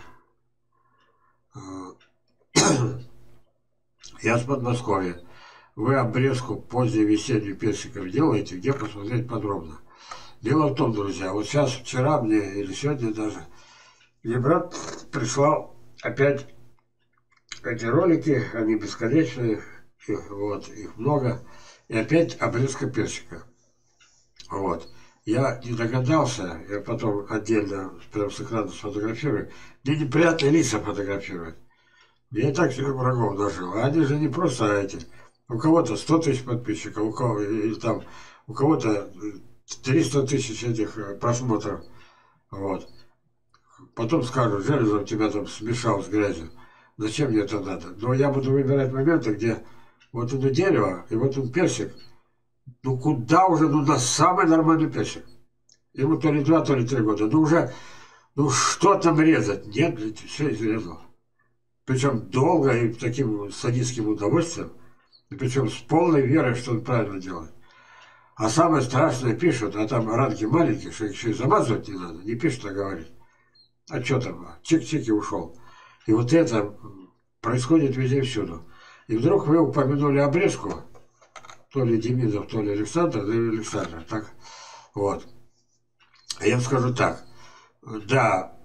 Я с Подмосковья. Вы обрезку поздней весенних персиков делаете, где посмотреть подробно. Дело в том, друзья, вот сейчас, вчера мне, или сегодня даже, мне брат прислал опять эти ролики, они бесконечные, вот, их много, и опять обрезка персика. Вот. Я не догадался, я потом отдельно прям с экрана сфотографирую, мне неприятные лица фотографируют. Я и так себе врагов нажил. А они же не просто эти. У кого-то 100 тысяч подписчиков, у кого или там у кого-то 300 тысяч этих просмотров. Вот. Потом скажут, Железов тебя там смешал с грязью. Зачем мне это надо? Но я буду выбирать моменты, где вот это дерево и вот он персик. Ну куда уже, ну на самый нормальный персик. Ему то ли 2, то ли 3 года. Ну уже, ну что там резать? Нет, все изрезал. Причем долго и таким садистским удовольствием. И причем с полной верой, что он правильно делает. А самое страшное пишут, а там ранки маленькие, что их еще и замазывать не надо. Не пишут, а говорит. А что там? Чик-чик и ушел. И вот это происходит везде и всюду. И вдруг вы упомянули обрезку. То ли Демидов, то ли Александр, да или Александр. Так? Вот. А я скажу так. Да,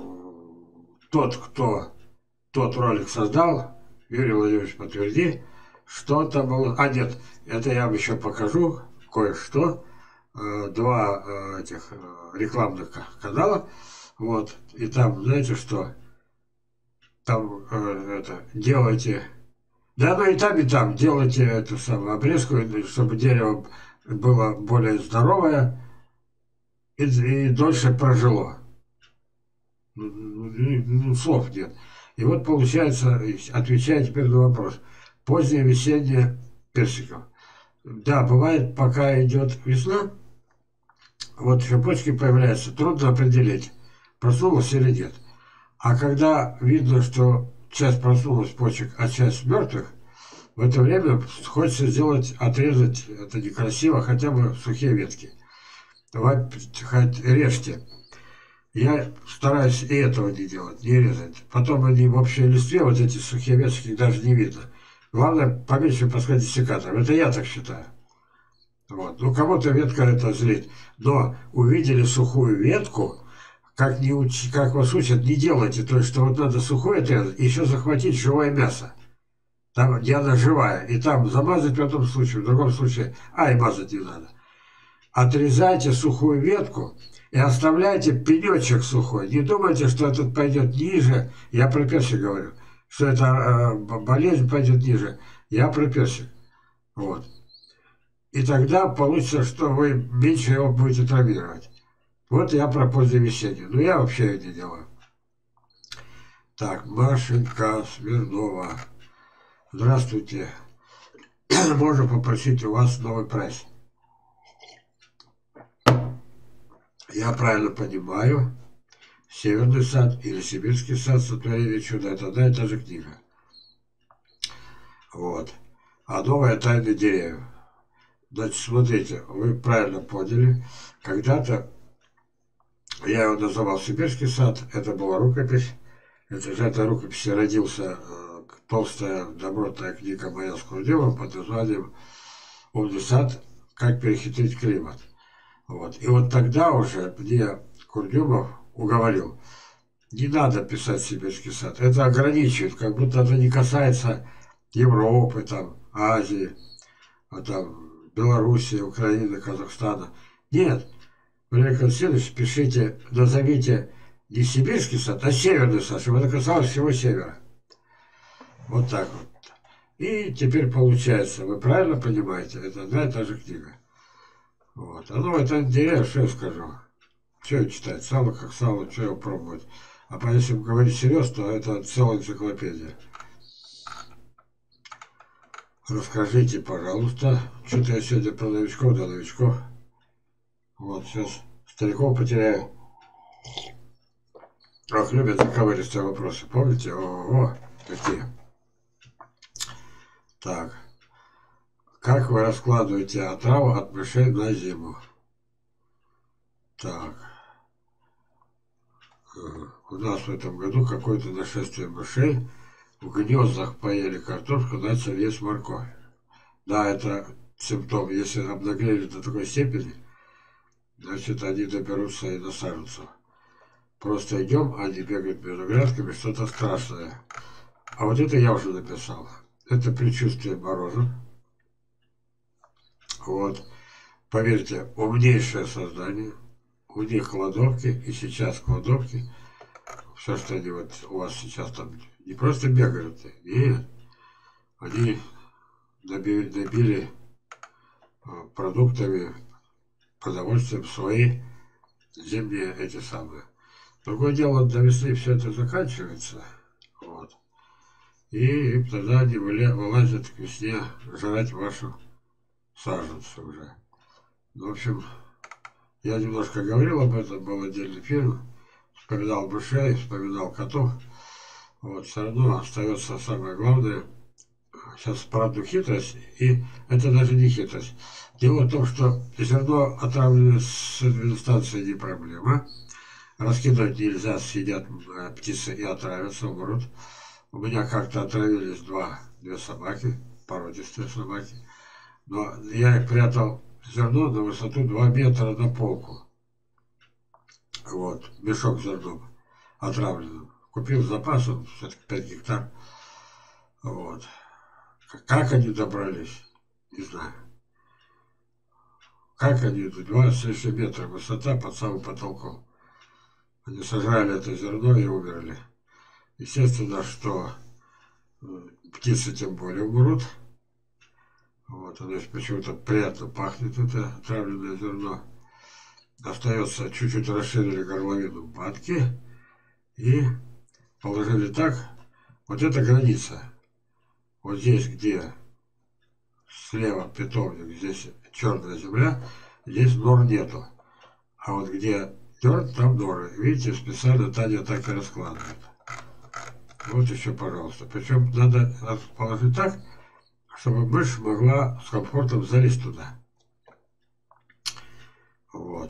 тот ролик создал, Юрий Владимирович, подтверди, что там было. А нет, это я вам еще покажу кое-что. 2 этих рекламных канала. Вот. И там, знаете что? Там это делайте. Да, ну и там делайте эту самую обрезку, чтобы дерево было более здоровое и дольше прожило. Ну, слов нет. И вот получается, отвечая теперь на вопрос. Позднее весеннее персиков. Да, бывает, пока идет весна, вот шипочки появляются, трудно определить, проснулась или нет. А когда видно, что часть проснулась почек, а часть мертвых, в это время хочется сделать, отрезать, это некрасиво, хотя бы сухие ветки. Режьте. Я стараюсь и этого не делать, не резать. Потом они в общей листве, вот эти сухие ветки, даже не видно. Главное, поменьше пускать секатором. Это я так считаю. Вот. Ну, кого-то ветка это злит. Но увидели сухую ветку, как вас учат, не делайте. То есть, что вот надо сухое отрезать, и еще захватить живое мясо. Там, где она живая. И там замазать в этом случае, в другом случае, и мазать не надо. Отрезайте сухую ветку и оставляйте пенечек сухой. Не думайте, что этот пойдет ниже. Я про персик говорю. Что эта болезнь пойдет ниже. Я про персик. Вот. И тогда получится, что вы меньше его будете травмировать. Вот я про позднее весеннее. Но я вообще это не делаю. Так, Машенька Смирнова. Здравствуйте. Можно попросить у вас новый прайс. Я правильно понимаю, Северный сад или Сибирский сад сотворили чудо, это одна и та же книга. Вот. А новая тайна деревьев. Значит, смотрите, вы правильно поняли. Когда-то я его называл Сибирский сад, это была рукопись. Это из этой рукописи родился толстая добротная книга моя с Курдюмом под названием «Умный сад. Как перехитрить климат». Вот. И вот тогда уже мне Курдюмов уговорил: не надо писать «Сибирский сад». Это ограничивает, как будто это не касается Европы, там, Азии, а там, Белоруссии, Украины, Казахстана. Нет. Валерий Константинович, пишите, назовите не «Сибирский сад», а «Северный сад», чтобы это касалось всего севера. Вот так вот. И теперь получается, вы правильно понимаете, это одна и та же книга. Вот. А ну, это интересно, что я скажу. Что я читать? Сало как сало, что его пробовать? А если говорить серьезно, то это целая энциклопедия. Расскажите, пожалуйста, что-то я сегодня про новичков до новичков. Вот, сейчас стариков потеряю. Ах, любят заковыристые вопросы, помните? О, какие. Так. Как вы раскладываете отраву от мышей на зиму? Так. У нас в этом году какое-то нашествие мышей. В гнездах поели картошку, начали есть морковь. Да, это симптом. Если обнаглели до такой степени, значит, они доберутся и до саженцев. Просто идем, они бегают между грядками, что-то страшное. А вот это я уже написал. Это предчувствие мороза. Вот. Поверьте, умнейшее создание. У них кладовки, и сейчас кладовки. Все, что они вот у вас сейчас там не просто бегают, нет. Они набили продуктами, продовольствием свои зимние эти самые. Другое дело, до весны все это заканчивается. Вот. И тогда они вылазят к весне жрать вашу саженцы уже. Ну, в общем, я немножко говорил об этом, был отдельный фильм. Вспоминал мышей, вспоминал котов. Вот, все равно остается самое главное. Сейчас про одну хитрость, и это даже не хитрость. Дело в том, что зерно, отравленное с администрацией, не проблема. Раскидывать нельзя, съедят птицы и отравятся, умрут. У меня как-то отравились две собаки, породистые собаки. Но я их прятал зерно на высоту 2 метра на полку. Вот, мешок зерном отравленным. Купил с запасом, все-таки 5 гектар. Вот. Как они добрались, не знаю. Как они, 2 с лишним метра высота под самым потолком. Они сожрали это зерно и умерли. Естественно, что птицы тем более умрут. Вот, оно почему-то приятно пахнет, это отравленное зерно. Остается, чуть-чуть расширили горловину банки и положили так. Вот это граница. Вот здесь, где слева питомник, здесь черная земля, здесь нор нету. А вот где дерн, там норы. Видите, специально Таня так и раскладывает. Вот еще, пожалуйста. Причем надо положить так, чтобы мышь могла с комфортом залезть туда. Вот.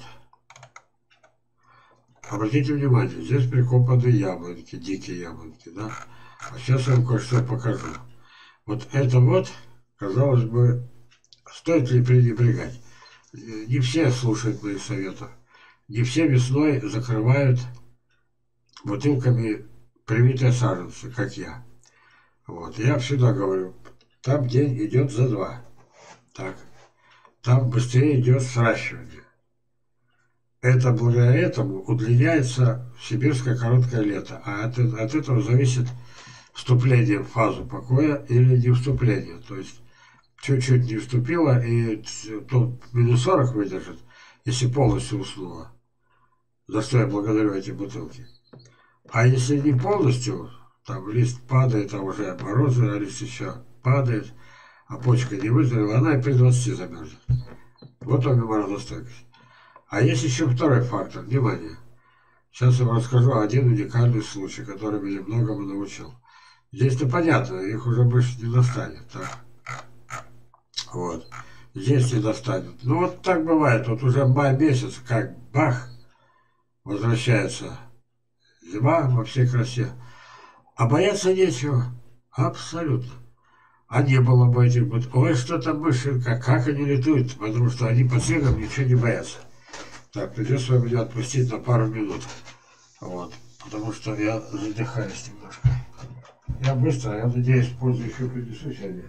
Обратите внимание, здесь прикопаны яблоньки, дикие яблоньки, да? А сейчас я вам кое-что покажу. Вот это вот, казалось бы, стоит ли пренебрегать? Не все слушают моих советов. Не все весной закрывают бутылками привитые саженцы, как я. Вот. Я всегда говорю, там день идет за 2. Так. Там быстрее идет сращивание. Это благодаря этому удлиняется сибирское короткое лето. А от этого зависит вступление в фазу покоя или не вступление. То есть чуть-чуть не вступило, и то минус 40 выдержит, если полностью уснула. За что я благодарю эти бутылки. А если не полностью, там лист падает, а уже морозы, а лист еще падает, а почка не выздоровела, она и при 20 замерзнет. Вот вам и морозостойкость. А есть еще второй фактор, внимание. Сейчас я вам расскажу один уникальный случай, который меня многому научил. Здесь-то понятно, их уже больше не достанет. Так. Вот. Здесь не достанет. Ну вот так бывает. Вот уже май месяц, как бах, возвращается зима во всей красе. А бояться нечего. Абсолютно. А не было бы этих вот, ой, что там мыши, как они летают, потому что они под снегом ничего не боятся. Так, придется меня отпустить на пару минут. Вот. Потому что я задыхаюсь немножко. Я быстро, я надеюсь, пользу еще принесу сегодня.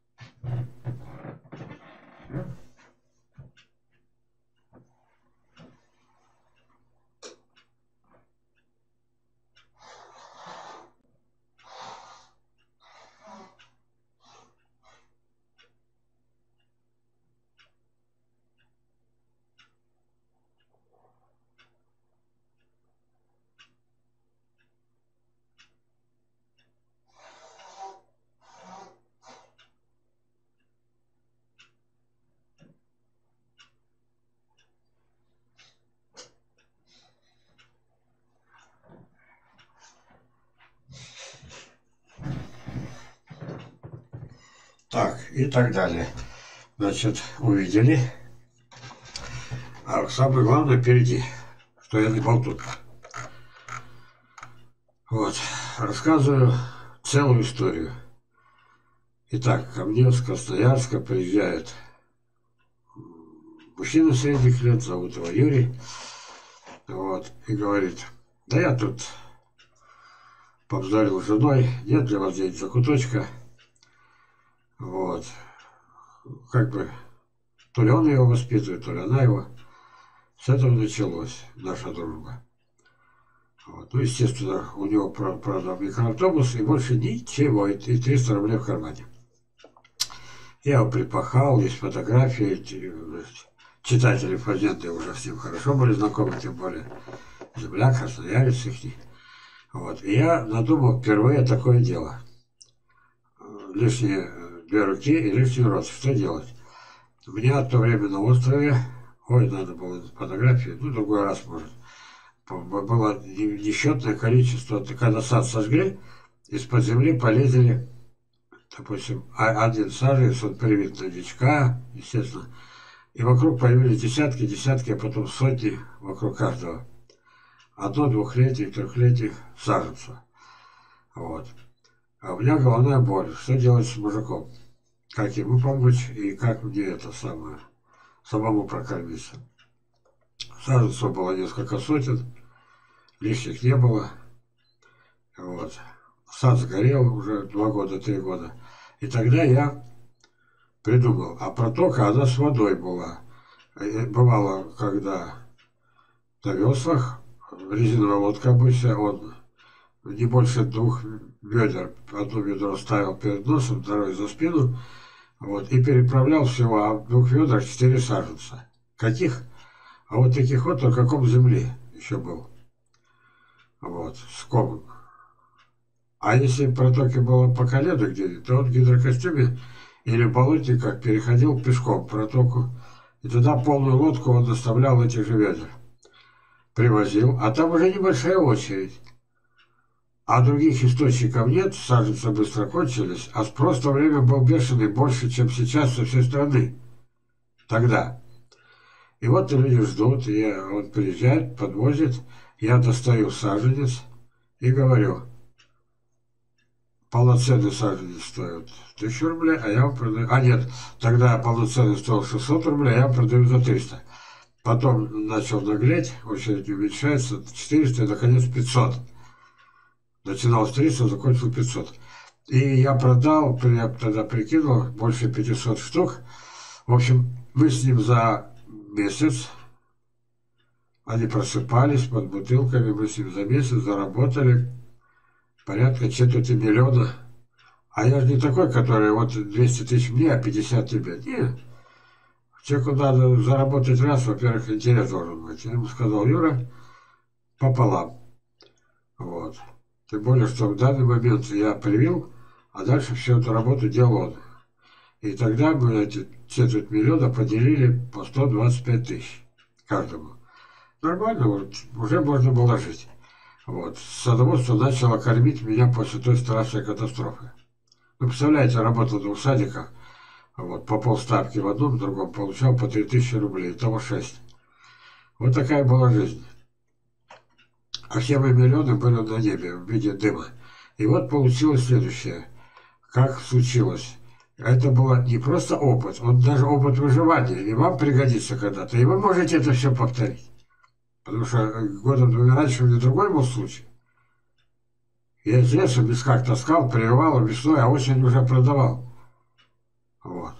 Так, и так далее. Значит, увидели. А самое главное впереди, что я не болтун. Вот, рассказываю целую историю. Итак, ко мне с Красноярска приезжает мужчина средних лет, зовут его Юрий. Вот, и говорит, да я тут повздорил с женой, нет для вас здесь закуточка. Вот, как бы, то ли он его воспитывает, то ли она его. С этого началась наша дружба. Вот. Ну, естественно, у него продал микроавтобус и больше ничего, и 300 рублей в кармане. Я его припахал, есть фотографии, читатели фазенты уже с ним хорошо были знакомы, тем более земляк, красноярец их. Вот. И я надумал впервые такое дело. Лишние 2 руки и лишний рот. Что делать? У меня в то время на острове, ой, надо было фотографии, ну, другой раз, может, было несчетное количество, когда сад сожгли, из-под земли полезли, допустим, один саженец, он привит на дичка, естественно, и вокруг появились десятки, а потом сотни вокруг каждого. 1-, 2-летних, 3-летних саженцев. Вот. А у меня головная боль. Что делать с мужиком? Как ему помочь и как мне это самое, самому прокормиться? Саженцев было несколько сотен, лишних не было. Вот. Сад сгорел уже 2 года, 3 года. И тогда я придумал, а протока, она с водой была. Бывало, когда на веслах, резиновая лодка обычно, он не больше 2 бедер, одно бедро ставил перед носом, второе за спину, вот, и переправлял всего, а в 2 ведрах 4 саженца. Каких? А вот таких вот только ком земли еще был. Вот, с комом. А если в протоке было по колено где-нибудь, то он в гидрокостюме или в болотниках переходил пешком в протоку. И туда полную лодку он доставлял этих же ведер. Привозил, а там уже небольшая очередь. А других источников нет, саженцы быстро кончились, а спрос в то время был бешеный, больше, чем сейчас со всей страны. Тогда. И вот люди ждут, и он приезжает, подвозит, я достаю саженец и говорю, полноценный саженец стоит 1000 рублей, а я вам продаю... А нет, тогда полноценный стоил 600 рублей, а я вам продаю за 300. Потом начал наглеть, очередь уменьшается, 400 и, наконец, 500. Начинал с 300, закончил 500. И я продал, я тогда прикинул, больше 500 штук. В общем, мы с ним за месяц, они просыпались под бутылками, мы с ним за месяц заработали порядка четверти миллиона. А я же не такой, который вот 200 тысяч мне, а 50 тебе. Нет. Человеку надо заработать раз, во-первых, интерес должен быть. Я ему сказал, Юра, пополам. Вот. Тем более, что в данный момент я привил, а дальше всю эту работу делал он. И тогда мы эти четверть миллиона поделили по 125 тысяч каждому. Нормально, вот, уже можно было жить. Вот. Садоводство начало кормить меня после той страшной катастрофы. Вы представляете, я работал в 2 садиках, вот, по полставки в одном, в другом получал по 3000 рублей, того 6. Вот такая была жизнь. А все мои миллионы были на небе в виде дыма. И вот получилось следующее. как случилось. Это было не просто опыт, он даже опыт выживания, и вам пригодится когда-то, и вы можете это все повторить. Потому что годом двумя раньше у меня другой был случай. Я из леса без как таскал, прививал весной, а осенью уже продавал. Вот.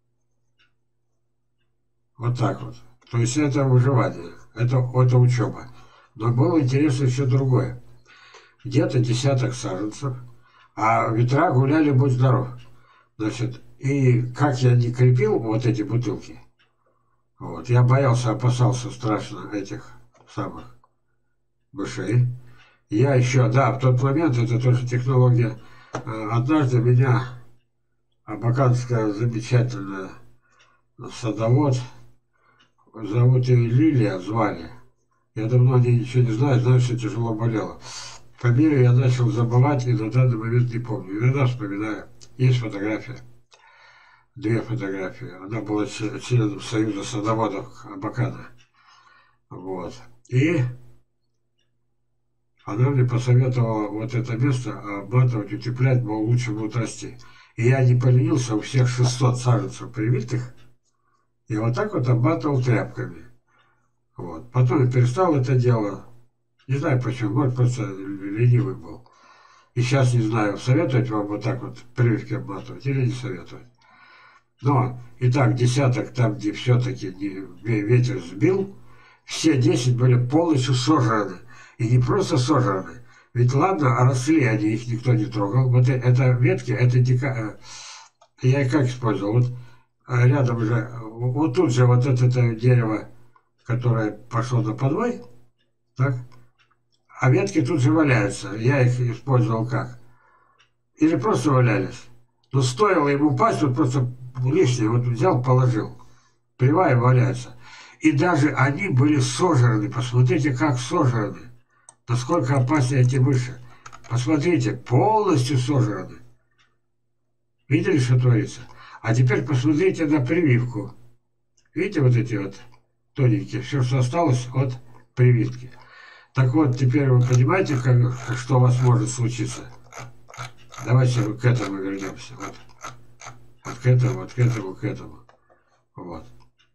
Вот так вот. То есть это выживание, это учеба. Но было интересно еще другое. Где-то десяток саженцев, а ветра гуляли, будь здоров. Значит, и как я не крепил вот эти бутылки, вот, я боялся, опасался страшно этих самых мышей. Я еще, да, в тот момент, это тоже технология, однажды меня абаканская замечательная садовод, зовут ее Лилия, звали. Я давно о ней ничего не знаю, знаю, что тяжело болела. Фамилию я начал забывать и на данный момент не помню. Иногда вспоминаю. Есть фотография. 2 фотографии. Она была членом Союза садоводов Абакана. Вот. И она мне посоветовала вот это место обматывать, утеплять, мол, лучше будут расти. И я не поленился, у всех 600 саженцев привитых, и вот так вот обматывал тряпками. Вот. Потом я перестал это дело. Не знаю почему, может, просто ленивый был. И сейчас не знаю, советовать вам вот так вот прививки обматывать или не советовать. Но, итак, десяток там, где все-таки ветер сбил, все 10 были полностью сожраны. И не просто сожраны. Ведь ладно, росли они, их никто не трогал. Вот это ветки, это дика... Я их как использовал? Вот рядом же, вот тут же вот это дерево, которое пошло на подвой, так? А ветки тут же валяются. Я их использовал как? Или просто валялись. Но стоило ему упасть, вот просто лишнее, вот взял, положил. Привая валяется. И даже они были сожраны. Посмотрите, как сожраны. Насколько опасны эти мыши. Посмотрите, полностью сожраны. Видели, что творится? А теперь посмотрите на прививку. Видите вот эти вот тоненькие? Все, что осталось от прививки. Так вот, теперь вы понимаете, что у вас может случиться? Давайте мы к этому вернемся. Вот. Вот к этому, вот к этому, к этому. Вот.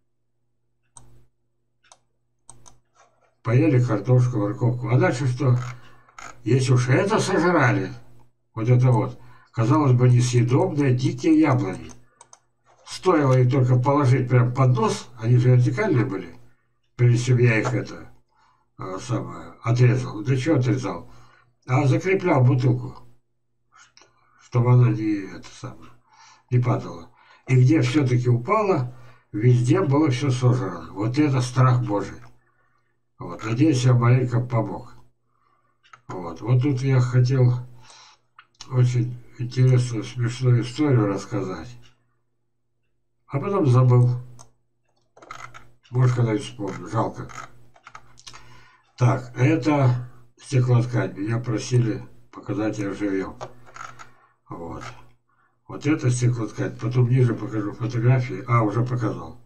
Поели картошку, морковку. А дальше что? Если уж это сожрали, вот это вот, казалось бы, несъедобные дикие яблони. Стоило их только положить прям под нос, они же вертикальные были, прежде чем я их это самое отрезал. Для чего отрезал? А закреплял бутылку, чтобы она не падала. И где все-таки упала, везде было все сожрано. Вот это страх Божий. Вот, надеюсь, я маленько помог. Вот тут я хотел очень интересную, смешную историю рассказать. А потом забыл. Может, когда-нибудь вспомню. Жалко. Так, это стеклоткань. Меня просили показать ее живьем. Вот. Вот это стеклоткань. Потом ниже покажу фотографии. Уже показал.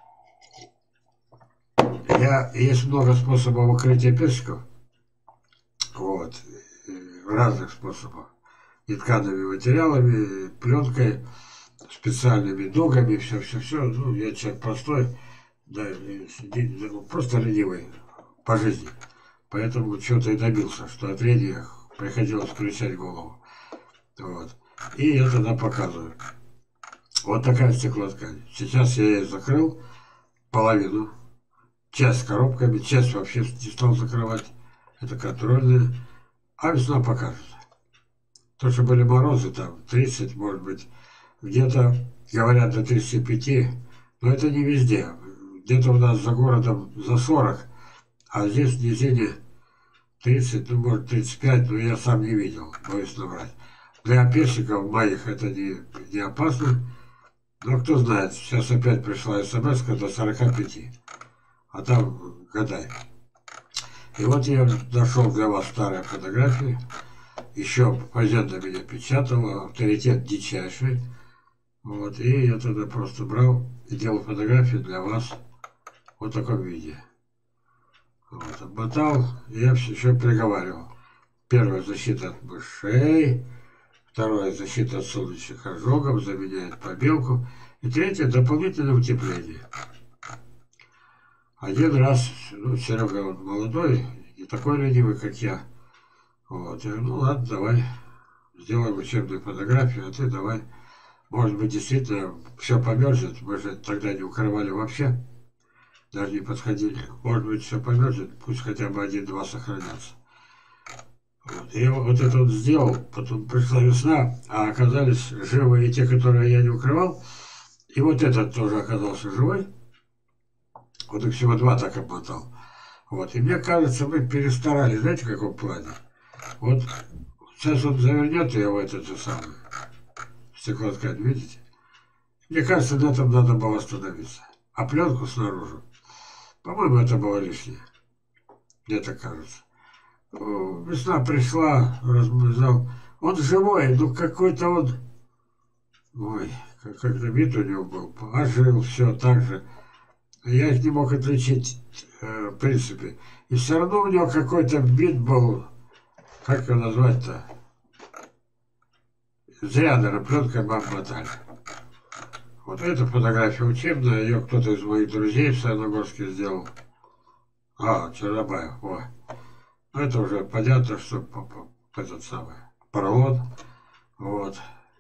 Есть много способов укрытия персиков. Вот. Разных способов. И тканными материалами, и пленкой, специальными дугами, все. Ну, я человек простой, да, просто ленивый по жизни. Поэтому что-то и добился, что от лени приходилось включать голову. Вот. И я тогда показываю. Вот такая стеклоткань. Сейчас я ее закрыл половину. Часть коробками, часть вообще не стал закрывать. Это контрольная. А весна покажет. То, что были морозы, там 30, может быть, где-то, говорят, до 35, но это не везде. Где-то у нас за городом за 40, а здесь в низине 30, ну, может, 35, но я сам не видел, боюсь наврать. Для персиков моих это не опасно, но кто знает, сейчас опять пришла смс-ка до 45, а там гадай. И вот я нашел для вас старые фотографии. Еще Фазенда меня печатала, авторитет дичайший. Вот, и я тогда просто брал и делал фотографии для вас в таком виде. Вот, обмотал, и я все еще приговаривал. Первая защита от мышей, Второе, защита от солнечных ожогов, заменяет побелку. И третье, дополнительное утепление. Один раз, ну, Серега, он молодой, не такой ленивый, как я. Вот, я говорю, ну ладно, давай, сделаем учебную фотографию, а ты давай. Может быть, действительно, все померзнет, мы же тогда не укрывали вообще, даже не подходили. Может быть, все померзнет, пусть хотя бы один-два сохранятся. Вот. И вот это вот сделал, потом пришла весна, а оказались живые те, которые я не укрывал. И вот этот тоже оказался живой. Вот их всего два так обмотал. Вот. И мне кажется, мы перестарались, знаете, в каком плане? Вот сейчас он завернет ее в этот же самый стеклоткань, видите? Мне кажется, на этом надо было остановиться. А пленку снаружи, по-моему, это было лишнее. Мне так кажется. Весна пришла, размазал. Он живой, ну какой-то он... Ой, как-то вид у него был. Ожил, все так же. Я их не мог отличить, в принципе. И все равно у него какой-то вид был, как его назвать-то? Зря, наверное, пленкой обмотали. Вот эта фотография учебная, ее кто-то из моих друзей в Саяногорске сделал. А, Чернобаев, о. Ну, это уже понятно, что этот самый поролон. Вот.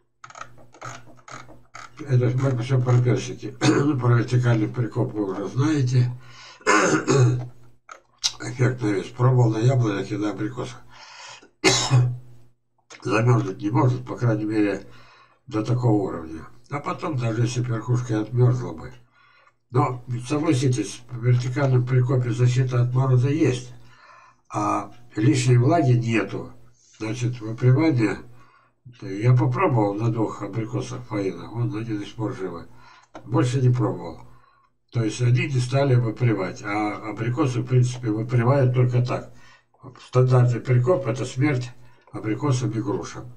Это мы все про персики. Про вертикальный прикоп вы уже знаете. Эффектная вещь. Пробовал на яблонях и на абрикосах. Замерзнуть не может, по крайней мере, до такого уровня. А потом, даже если верхушка отмерзла бы. Но, согласитесь, в вертикальном прикопе защита от мороза есть, а лишней влаги нету. Значит, выпривание... Я попробовал на двух абрикосах фаина, он один из пор живой. Больше не пробовал. То есть они не стали выпривать, а абрикосы, в принципе, выпривают только так. Стандартный прикоп – это смерть абрикосам и грушам.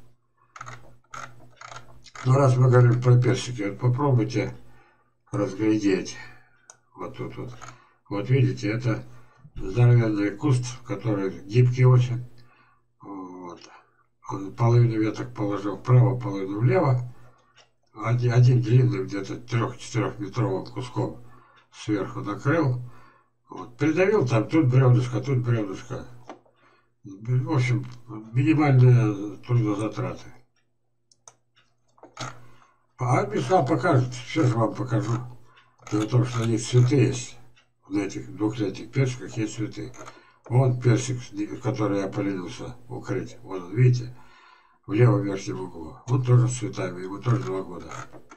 Ну, раз мы говорим про персики, вот попробуйте разглядеть. Вот тут вот. Вот видите, это здоровенный куст, который гибкий очень. Вот. Он половину веток положил вправо, половину влево. Один длинный, где-то 3-4 метровым куском сверху накрыл. Вот. Придавил там, тут бревнышко, тут бревнышко. В общем, минимальные трудозатраты. А Миха покажет, все же вам покажу. Дело в том, что на них цветы есть. На этих двухлетних персиках есть цветы. Вон персик, который я поленился укрыть. Вот он, видите, в левом верхнем углу. Он тоже с цветами, ему тоже 2 года.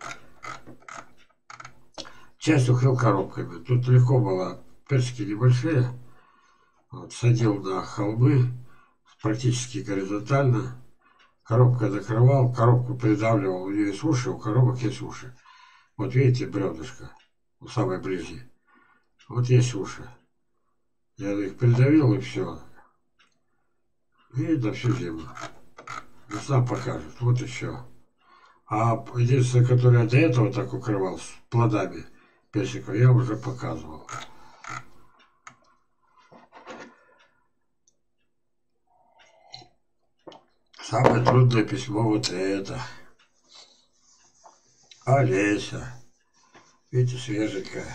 Часть укрыл коробками. Тут легко было. Персики небольшие. Вот, садил на холмы, практически горизонтально. Коробкой закрывал, коробку придавливал, у нее есть уши, у коробок есть уши. Вот видите бревнышко, у самой ближней. Вот есть уши. Я их придавил и все. И на всю зиму. Весна покажет. Вот еще. А единственное, которое я до этого так укрывал с плодами персиков, я уже показывал. Самое трудное письмо вот это. Олеся. Видите, свеженькая.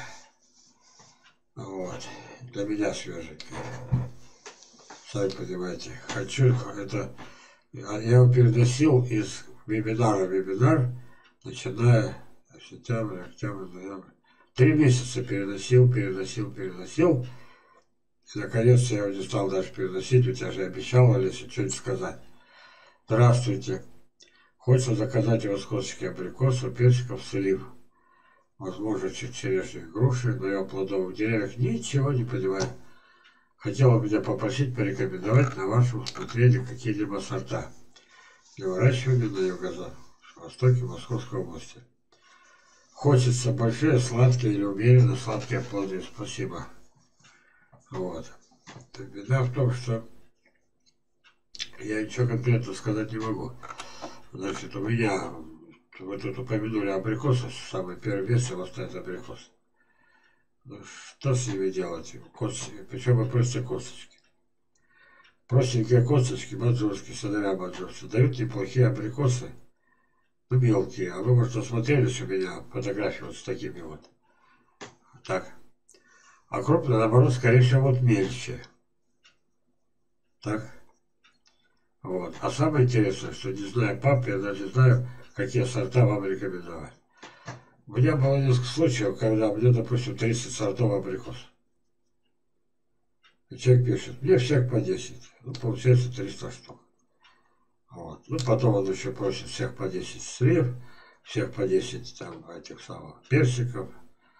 Вот. Для меня свеженькая. Сами понимаете. Хочу это... Я его переносил из вебинара в вебинар, начиная с сентября, октября, ноября. 3 месяца переносил. И наконец-то я его не стал даже переносить, ведь я же обещал Олесе что-нибудь сказать. Здравствуйте. Хочется заказать у вас косточки абрикосов, персиков, слив. Возможно, чуть черешних, груши, но я в плодовых деревьях ничего не понимаю. Хотела меня попросить порекомендовать на ваше усмотрение какие-либо сорта для выращивания на юго-востоке Московской области. Хочется большие, сладкие или умеренно сладкие плоды. Спасибо. Вот. Беда в том, что я ничего конкретно сказать не могу. Значит, у меня, вы тут упомянули абрикосы, самый первый вес его стоит абрикос. Ну, что с ними делать? Косточки. Причем вы просите косточки. Простенькие косточки, маньчжурские, сыновья маньчжурские, дают неплохие абрикосы, ну мелкие. А вы, может, осмотрелись у меня фотографии вот с такими вот. Так. А крупные, наоборот, скорее всего, вот мельче. Так. Вот. А самое интересное, что не знаю папы, я даже не знаю, какие сорта вам рекомендовать. У меня было несколько случаев, когда мне, допустим, 30 сортов абрикосов. И человек пишет, мне всех по 10. Ну, получается 300 штук. Вот. Ну, потом он еще просит всех по 10 слив, всех по 10 там этих самых персиков.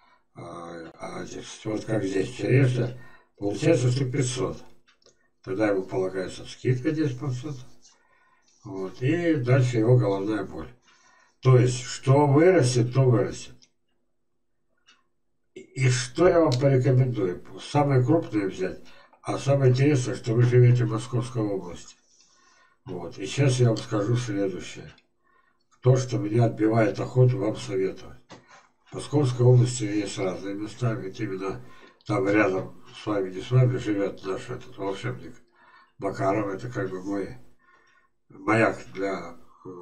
Вот как здесь черешня, получается штук 500. Тогда ему полагается скидка 10%. Вот. И дальше его головная боль. То есть, что вырастет, то вырастет. И что я вам порекомендую? Самые крупные взять. А самое интересное, что вы живете в Московской области. Вот. И сейчас я вам скажу следующее. То, что меня отбивает охоту вам советовать. В Московской области есть разные места, ведь именно там рядом с вами, не с вами, живет наш этот волшебник Макаров. Это как бы мой маяк для...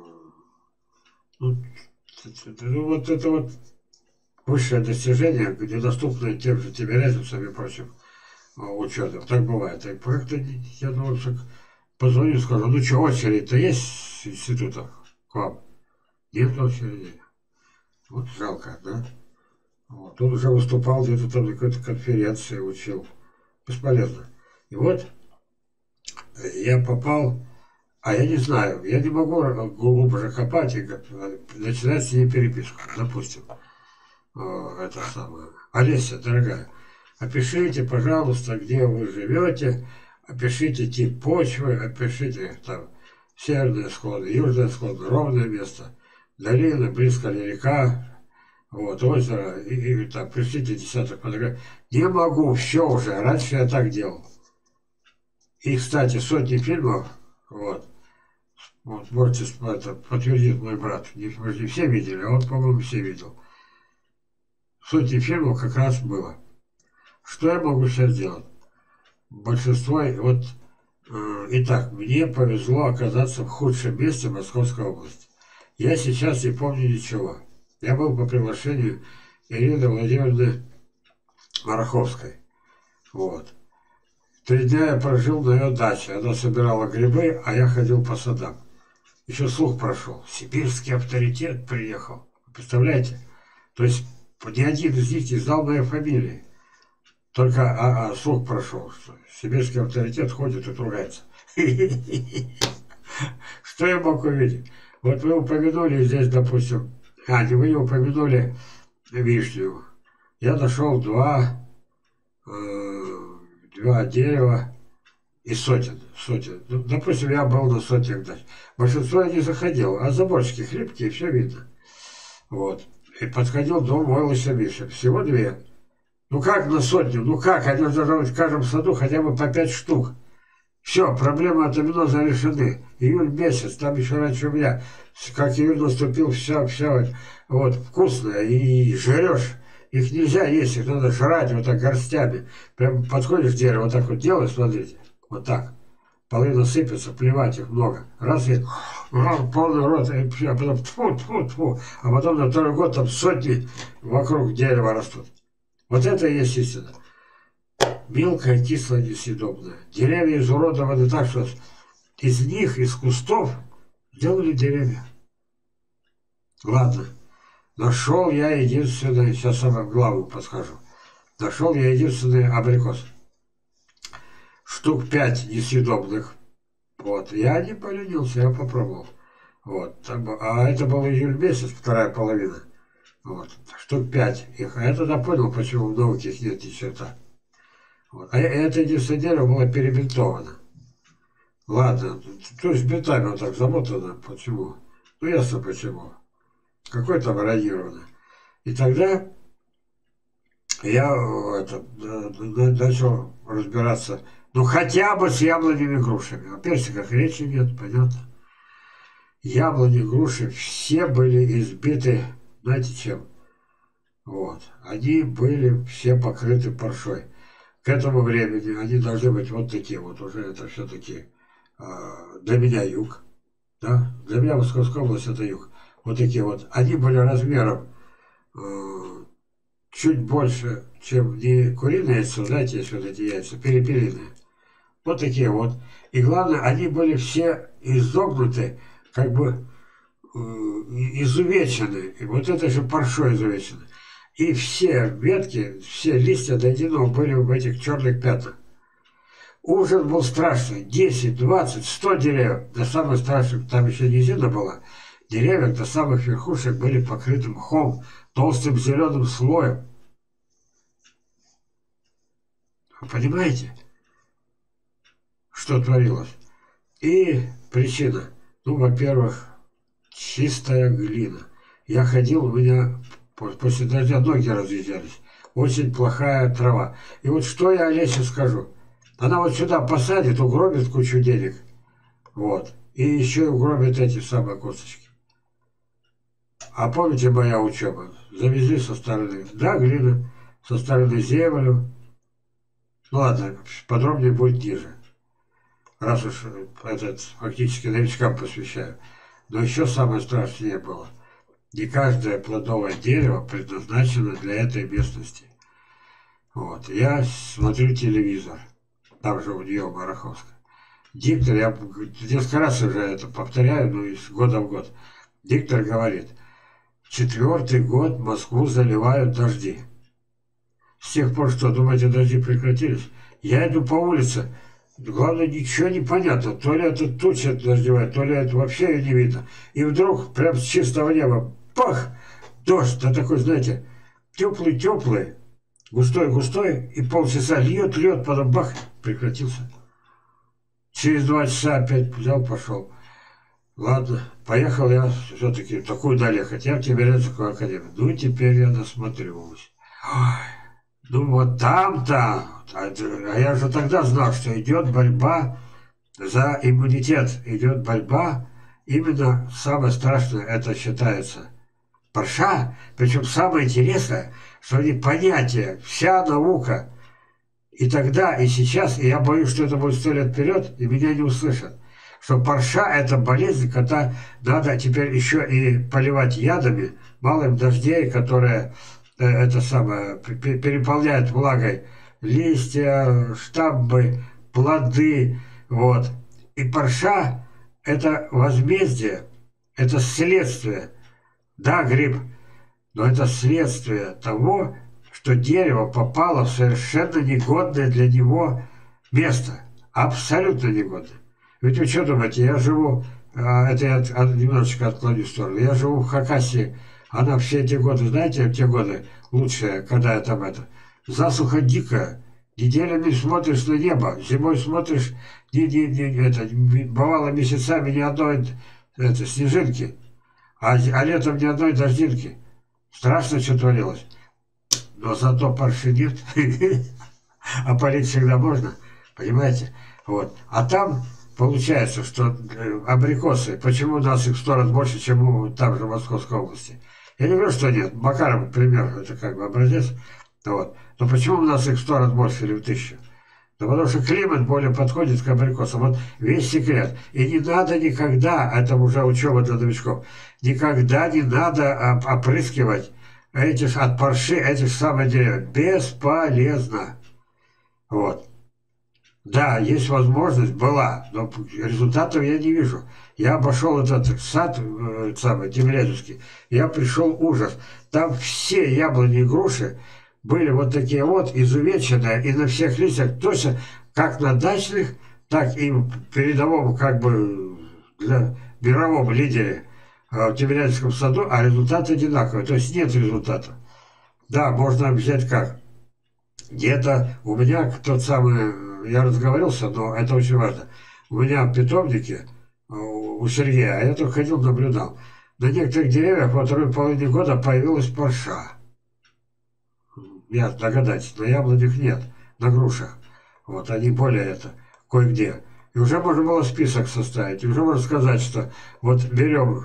Ну, вот это вот высшее достижение, недоступное тем же тимирязевцам и прочим ученым. Так бывает. И как-то я думаю, что позвоню, скажу, ну что, очередь-то есть с института к вам? Нет очереди. Вот жалко, да? Вот. Он уже выступал где-то там на какой-то конференции, учил. Бесполезно. И вот я попал, а я не знаю, я не могу глубже копать и начинать с ней переписку. Допустим, это самое. Олеся, дорогая, опишите, пожалуйста, где вы живете, опишите тип почвы, опишите там северные склоны, южные склоны, ровное место, долина, близко ли река, вот, озеро, и там, пришлите десяток фотографий. Не могу, все уже, раньше я так делал. И, кстати, сотни фильмов, вот можете это подтвердить мой брат, мы же не все видели, а он, по-моему, все видел. Сотни фильмов как раз было. Что я могу сейчас делать? Большинство, вот, итак, мне повезло оказаться в худшем месте Московской области. Я сейчас не помню ничего. Я был по приглашению Ирины Владимировны Мараховской. Вот. 3 дня я прожил на ее даче. Она собирала грибы, а я ходил по садам. Еще слух прошел. Сибирский авторитет приехал. Представляете? То есть ни один из них не знал моей фамилии. Только слух прошел, что сибирский авторитет ходит и ругается. Что я мог увидеть? Вот вы упомянули здесь, допустим, вы не упомянули вишню. Я нашел два дерева и сотен. Ну, допустим, я был на сотнях дач. Большинство я не заходил, а заборчики хлипкие, все видно. Вот. И подходил дом Войлыса Миша. Всего 2. Ну как на сотню? Ну как? Они должны быть в каждом саду хотя бы по 5 штук. Все, проблемы от аминоза решены. Июль месяц, там еще раньше у меня, как июль наступил, все вот вкусное, и жрешь. Их нельзя есть, их надо жрать вот так горстями. Прям подходишь к дереву, вот так вот делаешь, смотрите, вот так. Половина сыпется, плевать их много. Раз и полный рот, и все, а потом тьфу. А потом на 2-й год там сотни вокруг дерева растут. Вот это и есть истина. Мелкая, кислая, несъедобная. Деревья изуродованы так, что из них, из кустов, сделали деревья. Ладно. Нашел я единственный, сейчас самое главное подскажу. Нашел я единственный абрикос. Штук 5 несъедобных. Вот. Я не поленился, я попробовал. Вот. А это был июль месяц, 2-я половина. Вот. Штук 5 их. А я тогда понял, почему в науке их нет ни черта. Вот. А это единственное дерево было перебинтовано. Ладно. То есть бинтами вот так замотано. Почему? Ну ясно почему. Какой там радировано. И тогда я начал разбираться, ну хотя бы с яблонями и грушами. О персиках речи нет, понятно. Яблони, груши все были избиты, знаете чем? Вот. Они были все покрыты паршой. к этому времени они должны быть вот такие вот, уже это все-таки для меня юг, да, для меня Московская область это юг, вот такие вот, они были размером чуть больше, чем не куриные яйца, знаете, есть вот эти яйца, перепелиные, вот такие вот, и главное, они были все изогнуты, как бы изувечены, и вот это же паршой изувечено. И все ветки, все листья до единого были в этих черных пятнах. Ужас был страшный. 10, 20, 100 деревьев. До самых страшных, там еще низина была. Деревья до самых верхушек были покрыты мхом, толстым зеленым слоем. Вы понимаете, что творилось? И причина. Ну, во-первых, чистая глина. Я ходил, у меня после дождя ноги разъезжались. Очень плохая трава. И вот что я Олесе скажу. Она вот сюда посадит, угробит кучу денег. Вот. И еще и угробит эти самые косточки. А помните моя учеба? Завезли со стороны, да, глину, со стороны землю. Ну ладно, подробнее будет ниже. Раз уж этот фактически новичкам посвящаю. Но еще самое страшное было. Не каждое плодовое дерево предназначено для этой местности. Вот. Я смотрю телевизор. Там же у нее Мараховская. Диктор, я несколько раз уже это повторяю, но из года в год. Диктор говорит, 4-й год Москву заливают дожди. С тех пор, что, думаете, дожди прекратились? Я иду по улице. Главное, ничего не понятно. То ли это туча дождевая, то ли это вообще ее не видно. И вдруг, прям с чистого неба, пах! Дождь, да такой, знаете, теплый-теплый, густой-густой, и полчаса льет, потом бах, прекратился. Через 2 часа опять взял, пошел. Ладно, поехал я все-таки в такую даль ехать. Я в Тимирязевскую академию. Ну, теперь я насмотрюсь. Ой, ну, вот там-то, а я же тогда знал, что идет борьба за иммунитет. Идет борьба, именно самое страшное, это считается парша. Причем самое интересное, что они понятия, вся наука, и тогда, и сейчас, и я боюсь, что это будет 100 лет вперед, и меня не услышат, что парша – это болезнь, когда надо теперь еще и поливать ядами, малым дождей, которые это самое, переполняют влагой листья, штамбы, плоды, вот. И парша – это возмездие, это следствие, да, гриб, но это следствие того, что дерево попало в совершенно негодное для него место. Абсолютно негодное. Ведь вы что думаете, я живу, это я немножечко отклоню в сторону, я живу в Хакасии, она все эти годы, знаете, те годы лучшие, когда я там это, засуха дикая, неделями смотришь на небо, зимой смотришь, бывало месяцами ни одной снежинки, а летом ни одной дождинки. Страшно, что творилось. Но зато парши нет. А полить всегда можно. Понимаете? Вот. А там получается, что абрикосы, почему у нас их в 100 раз больше, чем там же в Московской области? Я не говорю, что нет. Макаров, пример, это как бы образец. Вот. Но почему у нас их в 100 раз больше или в 1000? Да потому что климат более подходит к абрикосам. Вот весь секрет. И не надо никогда, это уже учеба для новичков, никогда не надо опрыскивать от парши этих самых деревьев. Бесполезно. Вот. Да, есть возможность, была, но результатов я не вижу. Я обошел этот сад, самый, Тимирязевский, я пришел ужас. Там все яблони и груши были вот такие вот, изувеченные, и на всех листьях точно, как на дачных, так и в передовом, как бы, для мировом лидере в Тимирязевском саду, а результаты одинаковые, то есть нет результата. Да, можно взять как. Где-то у меня тот самый, я разговаривался, но это очень важно. У меня в питомнике, у Сергея, а я только ходил, наблюдал, на некоторых деревьях во второй половине года появилась парша. Я догадаюсь, на яблонях нет, на грушах. Вот они более это, кое-где. И уже можно было список составить, и уже можно сказать, что вот берем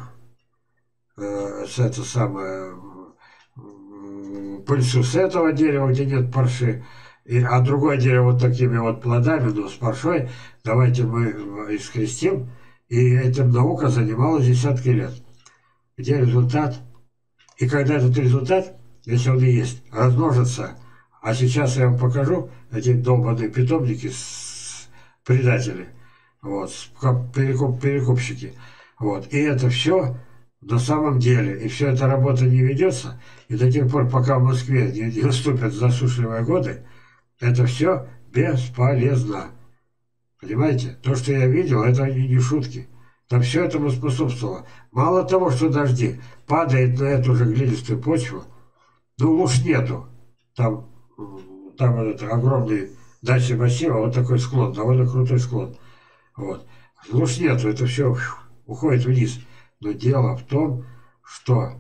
это самое, пыльцу с этого дерева, где нет парши, а другое дерево вот такими вот плодами, но с паршой, давайте мы искрестим. И этим наука занималась десятки лет. Где результат? И когда этот результат, если он и есть, размножится, а сейчас я вам покажу эти долбанные питомники с предатели, вот, перекупщики. Вот. И это все на самом деле, и все эта работа не ведется, и до тех пор, пока в Москве не наступят засушливые годы, это все бесполезно. Понимаете? То, что я видел, это не шутки. Там все этому способствовало. Мало того, что дожди падает на эту же глинистую почву, ну луж нету. Там вот это огромный дачный массив, вот такой склон, довольно крутой склон. Вот. Луж нету, это все уходит вниз. Но дело в том, что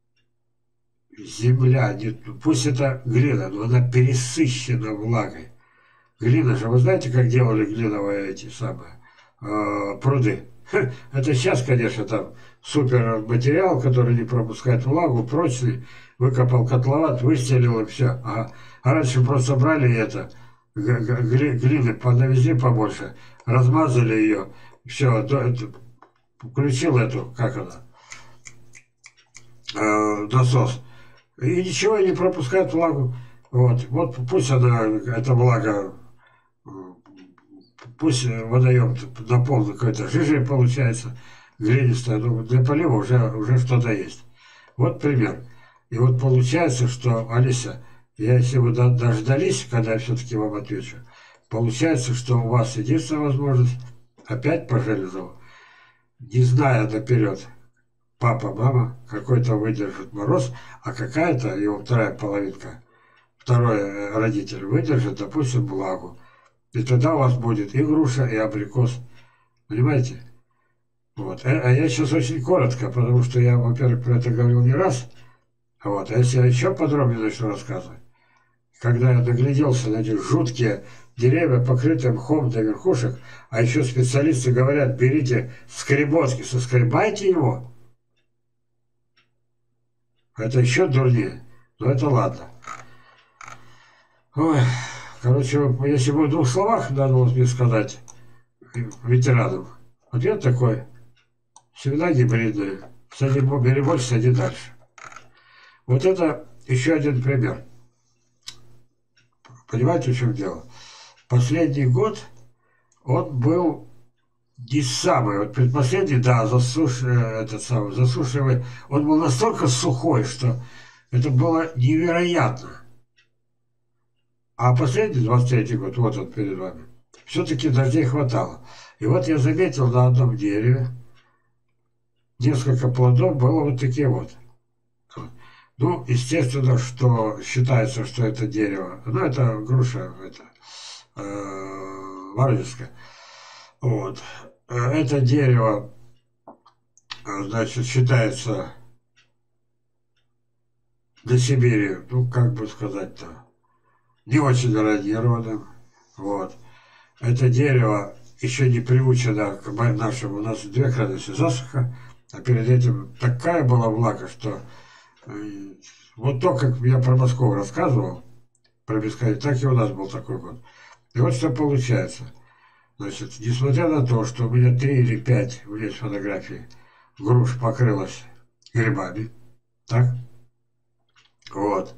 земля, пусть это глина, но она пересыщена влагой. Глина же, вы знаете, как делали глиновые эти самые пруды? Это сейчас, конечно, там супер материал, который не пропускает влагу, прочный, выкопал котлован, выстелил и все. А раньше просто брали это, глины навезли побольше, размазали ее, все, включил эту, как она, насос, и ничего не пропускает влагу. Вот пусть она, эта влага, пусть водоем наполнен какой-то жижей получается, глинистая, но для полива уже что-то есть. Вот пример. И вот получается, что, Алиса, если вы дождались, когда я все-таки вам отвечу, получается, что у вас единственная возможность опять по Железову, не зная наперед, папа, мама, какой-то выдержит мороз, а какая-то, его вторая половинка, второй родитель выдержит, допустим, влагу. И тогда у вас будет и груша, и абрикос. Понимаете? Вот. А я сейчас очень коротко, потому что я, во-первых, про это говорил не раз. Вот. А если я еще подробнее начну рассказывать, когда я догляделся на эти жуткие деревья, покрытые мхом до верхушек, а еще специалисты говорят, берите скребочки, соскребайте его. Это еще дурнее. Но это ладно. Ой. Короче, если бы в двух словах надо вот мне сказать ветеранам, ответ такой, всегда гибридный, сади бери больше, сади дальше. Вот это еще один пример. Понимаете, в чем дело? Последний год он был не самый, вот предпоследний, да, засушливый, он был настолько сухой, что это было невероятно. А последний, 23-й год, вот он перед вами, все-таки дождей хватало. И вот я заметил на одном дереве, несколько плодов было вот такие вот. Ну, естественно, что считается, что это дерево, ну, это груша, это варварская. Вот. Это дерево, значит, считается для Сибири, ну, как бы сказать-то, не очень эродированным. Вот. Это дерево еще не приучено к нашему. У нас 2 крайности засуха, а перед этим такая была влага, что вот то, как я про Москву рассказывал, про бесконечность, так и у нас был такой год. И вот что получается. Значит, несмотря на то, что у меня 3 или 5, у меня есть фотографии, груш покрылась грибами, так? Вот.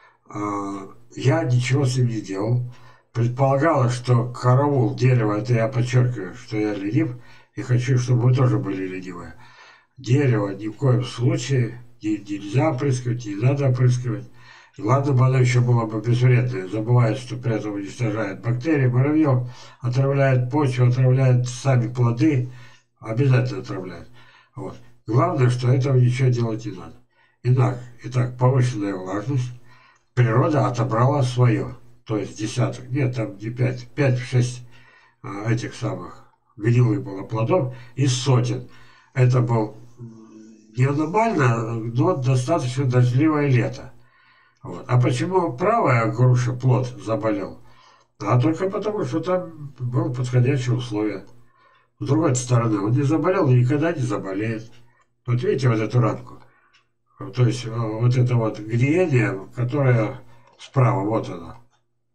Я ничего с ним не делал. Предполагалось, что караул дерева, это я подчеркиваю, что я ленив, и хочу, чтобы вы тоже были ленивые. Дерево ни в коем случае нельзя опрыскивать, не надо опрыскивать. И ладно бы оно еще было бы безвредное, забывает, что при этом уничтожает бактерии, муравьев, отравляет почву, отравляет сами плоды, обязательно отравляет. Вот. Главное, что этого ничего делать не надо. Итак, повышенная влажность. Природа отобрала свое, то есть десяток, нет, там не 5-6 этих самых гнилых было плодов из сотен. Это был не аномально, но достаточно дождливое лето. Вот. А почему правая груша, плод, заболел? А только потому, что там было подходящее условие. С другой стороны, он не заболел и никогда не заболеет. Вот видите вот эту ранку? То есть вот это вот гниение, которое справа, вот оно.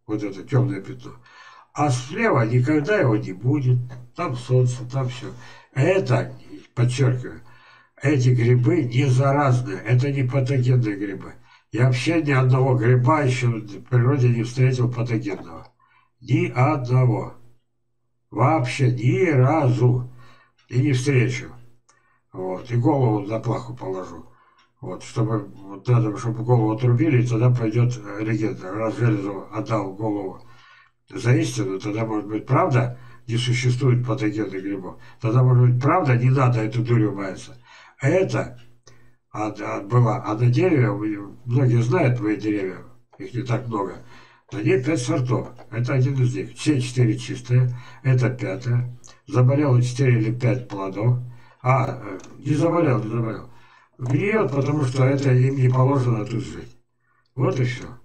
вот это темное пятно. А слева никогда его не будет. Там солнце, там все. Это, подчеркиваю, эти грибы не заразные, это не патогенные грибы. Я вообще ни одного гриба еще в природе не встретил патогенного. Ни одного. Вообще ни разу. И не встречу. Вот. И голову на плаху положу. Вот. Чтобы, вот надо, чтобы голову отрубили, и тогда пойдет легенда. Раз Железов отдал голову за истину, тогда, может быть, правда, не существует патогенных грибов. Тогда, может быть, правда, не надо эту дурью маяться. А это была, а на дереве, многие знают мои деревья, их не так много, на ней 5 сортов. Это один из них. Все 4 чистые, это 5-е. Заболело 4 или 5 плодов. Не заболел. Гниет, потому что это им не положено тут жить. Вот и все.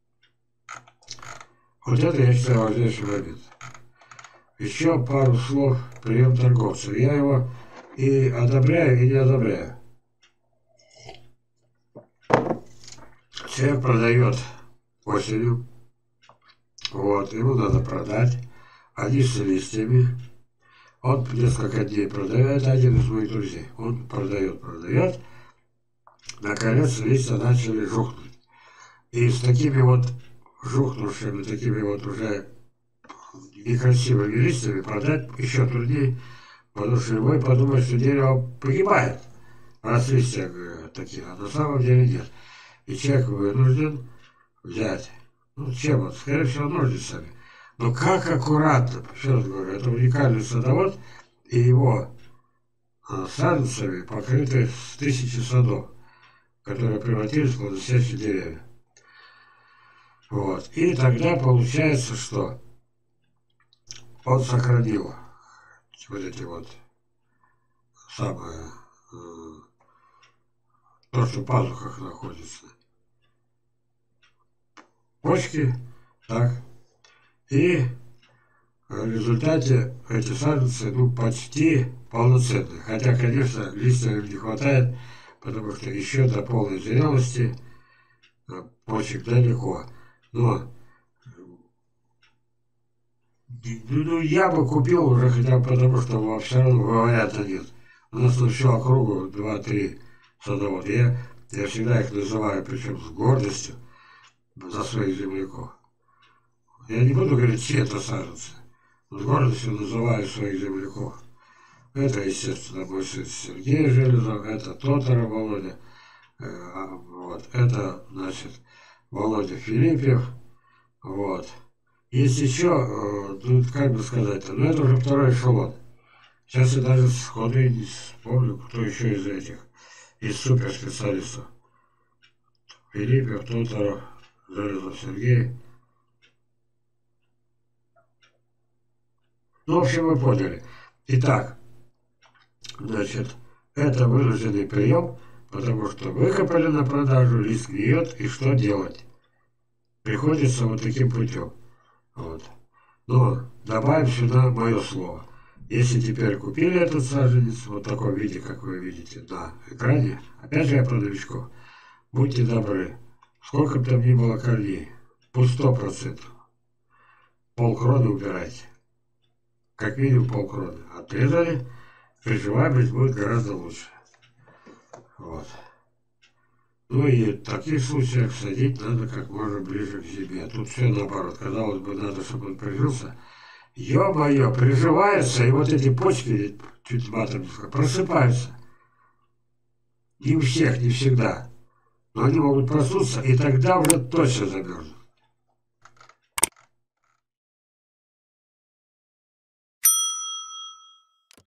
Вот это я считаю важнейший момент. Еще пару слов прием торговцев. Я его и одобряю, и не одобряю. Человек продает осенью. Вот, ему надо продать. Они с листьями. Он несколько дней продает. Это один из моих друзей. Он продает. Наконец листья начали жухнуть. И с такими вот жухнувшими, такими вот уже некрасивыми листьями продать еще труднее. Потому что любой подумает, что дерево погибает. Раз листья такие, а на самом деле нет. И человек вынужден взять. Ну, чем он? Скорее всего, ножницами. Но как аккуратно, еще раз говорю, это уникальный садовод, и его саженцами покрыты с 1000 садов, которые превратились в плодоносящие деревья. Вот. И тогда получается, что он сохранил вот эти вот самые, то, что в пазухах находится. Почки, так. И в результате эти саженцы, почти полноценные. Хотя, конечно, листьев им не хватает, потому что еще до полной зрелости почек далеко. Но я бы купил уже хотя бы потому, что все равно варианта нет. У нас на всю округу 2-3 садовода. Я всегда их называю, причем с гордостью, за своих земляков. Я не буду говорить, чьи это саженцы. С гордостью называю своих земляков. Это, естественно, мой сын Сергей Железов, это Тотара Володя, вот, это, значит, Володя Филиппев, вот. Есть еще, как бы сказать-то, это уже второй эшелон. Сейчас я даже сходу не вспомню, кто еще из этих, из суперспециалистов. Филиппев, Тотаров, Железов Сергей. Ну, в общем, вы поняли. Итак, значит, это вынужденный прием, потому что выкопали на продажу, лист гниет, и что делать? Приходится вот таким путем. Вот. Но добавим сюда мое слово. Если теперь купили этот саженец вот в таком виде, как вы видите на экране, опять же я про новичков, будьте добры, сколько бы там ни было корней, пусть 100%, полкроны убирайте. Как минимум полкроны. Отрезали, приживаемость будет гораздо лучше. Вот. Ну и в таких случаях садить надо как можно ближе к зиме. Тут все наоборот. Казалось бы, надо, чтобы он прижился. Ё-моё, приживается, и вот эти почки, чуть матом не сказал, просыпаются. Не у всех, не всегда. Но они могут проснуться, и тогда уже точно замерзнут.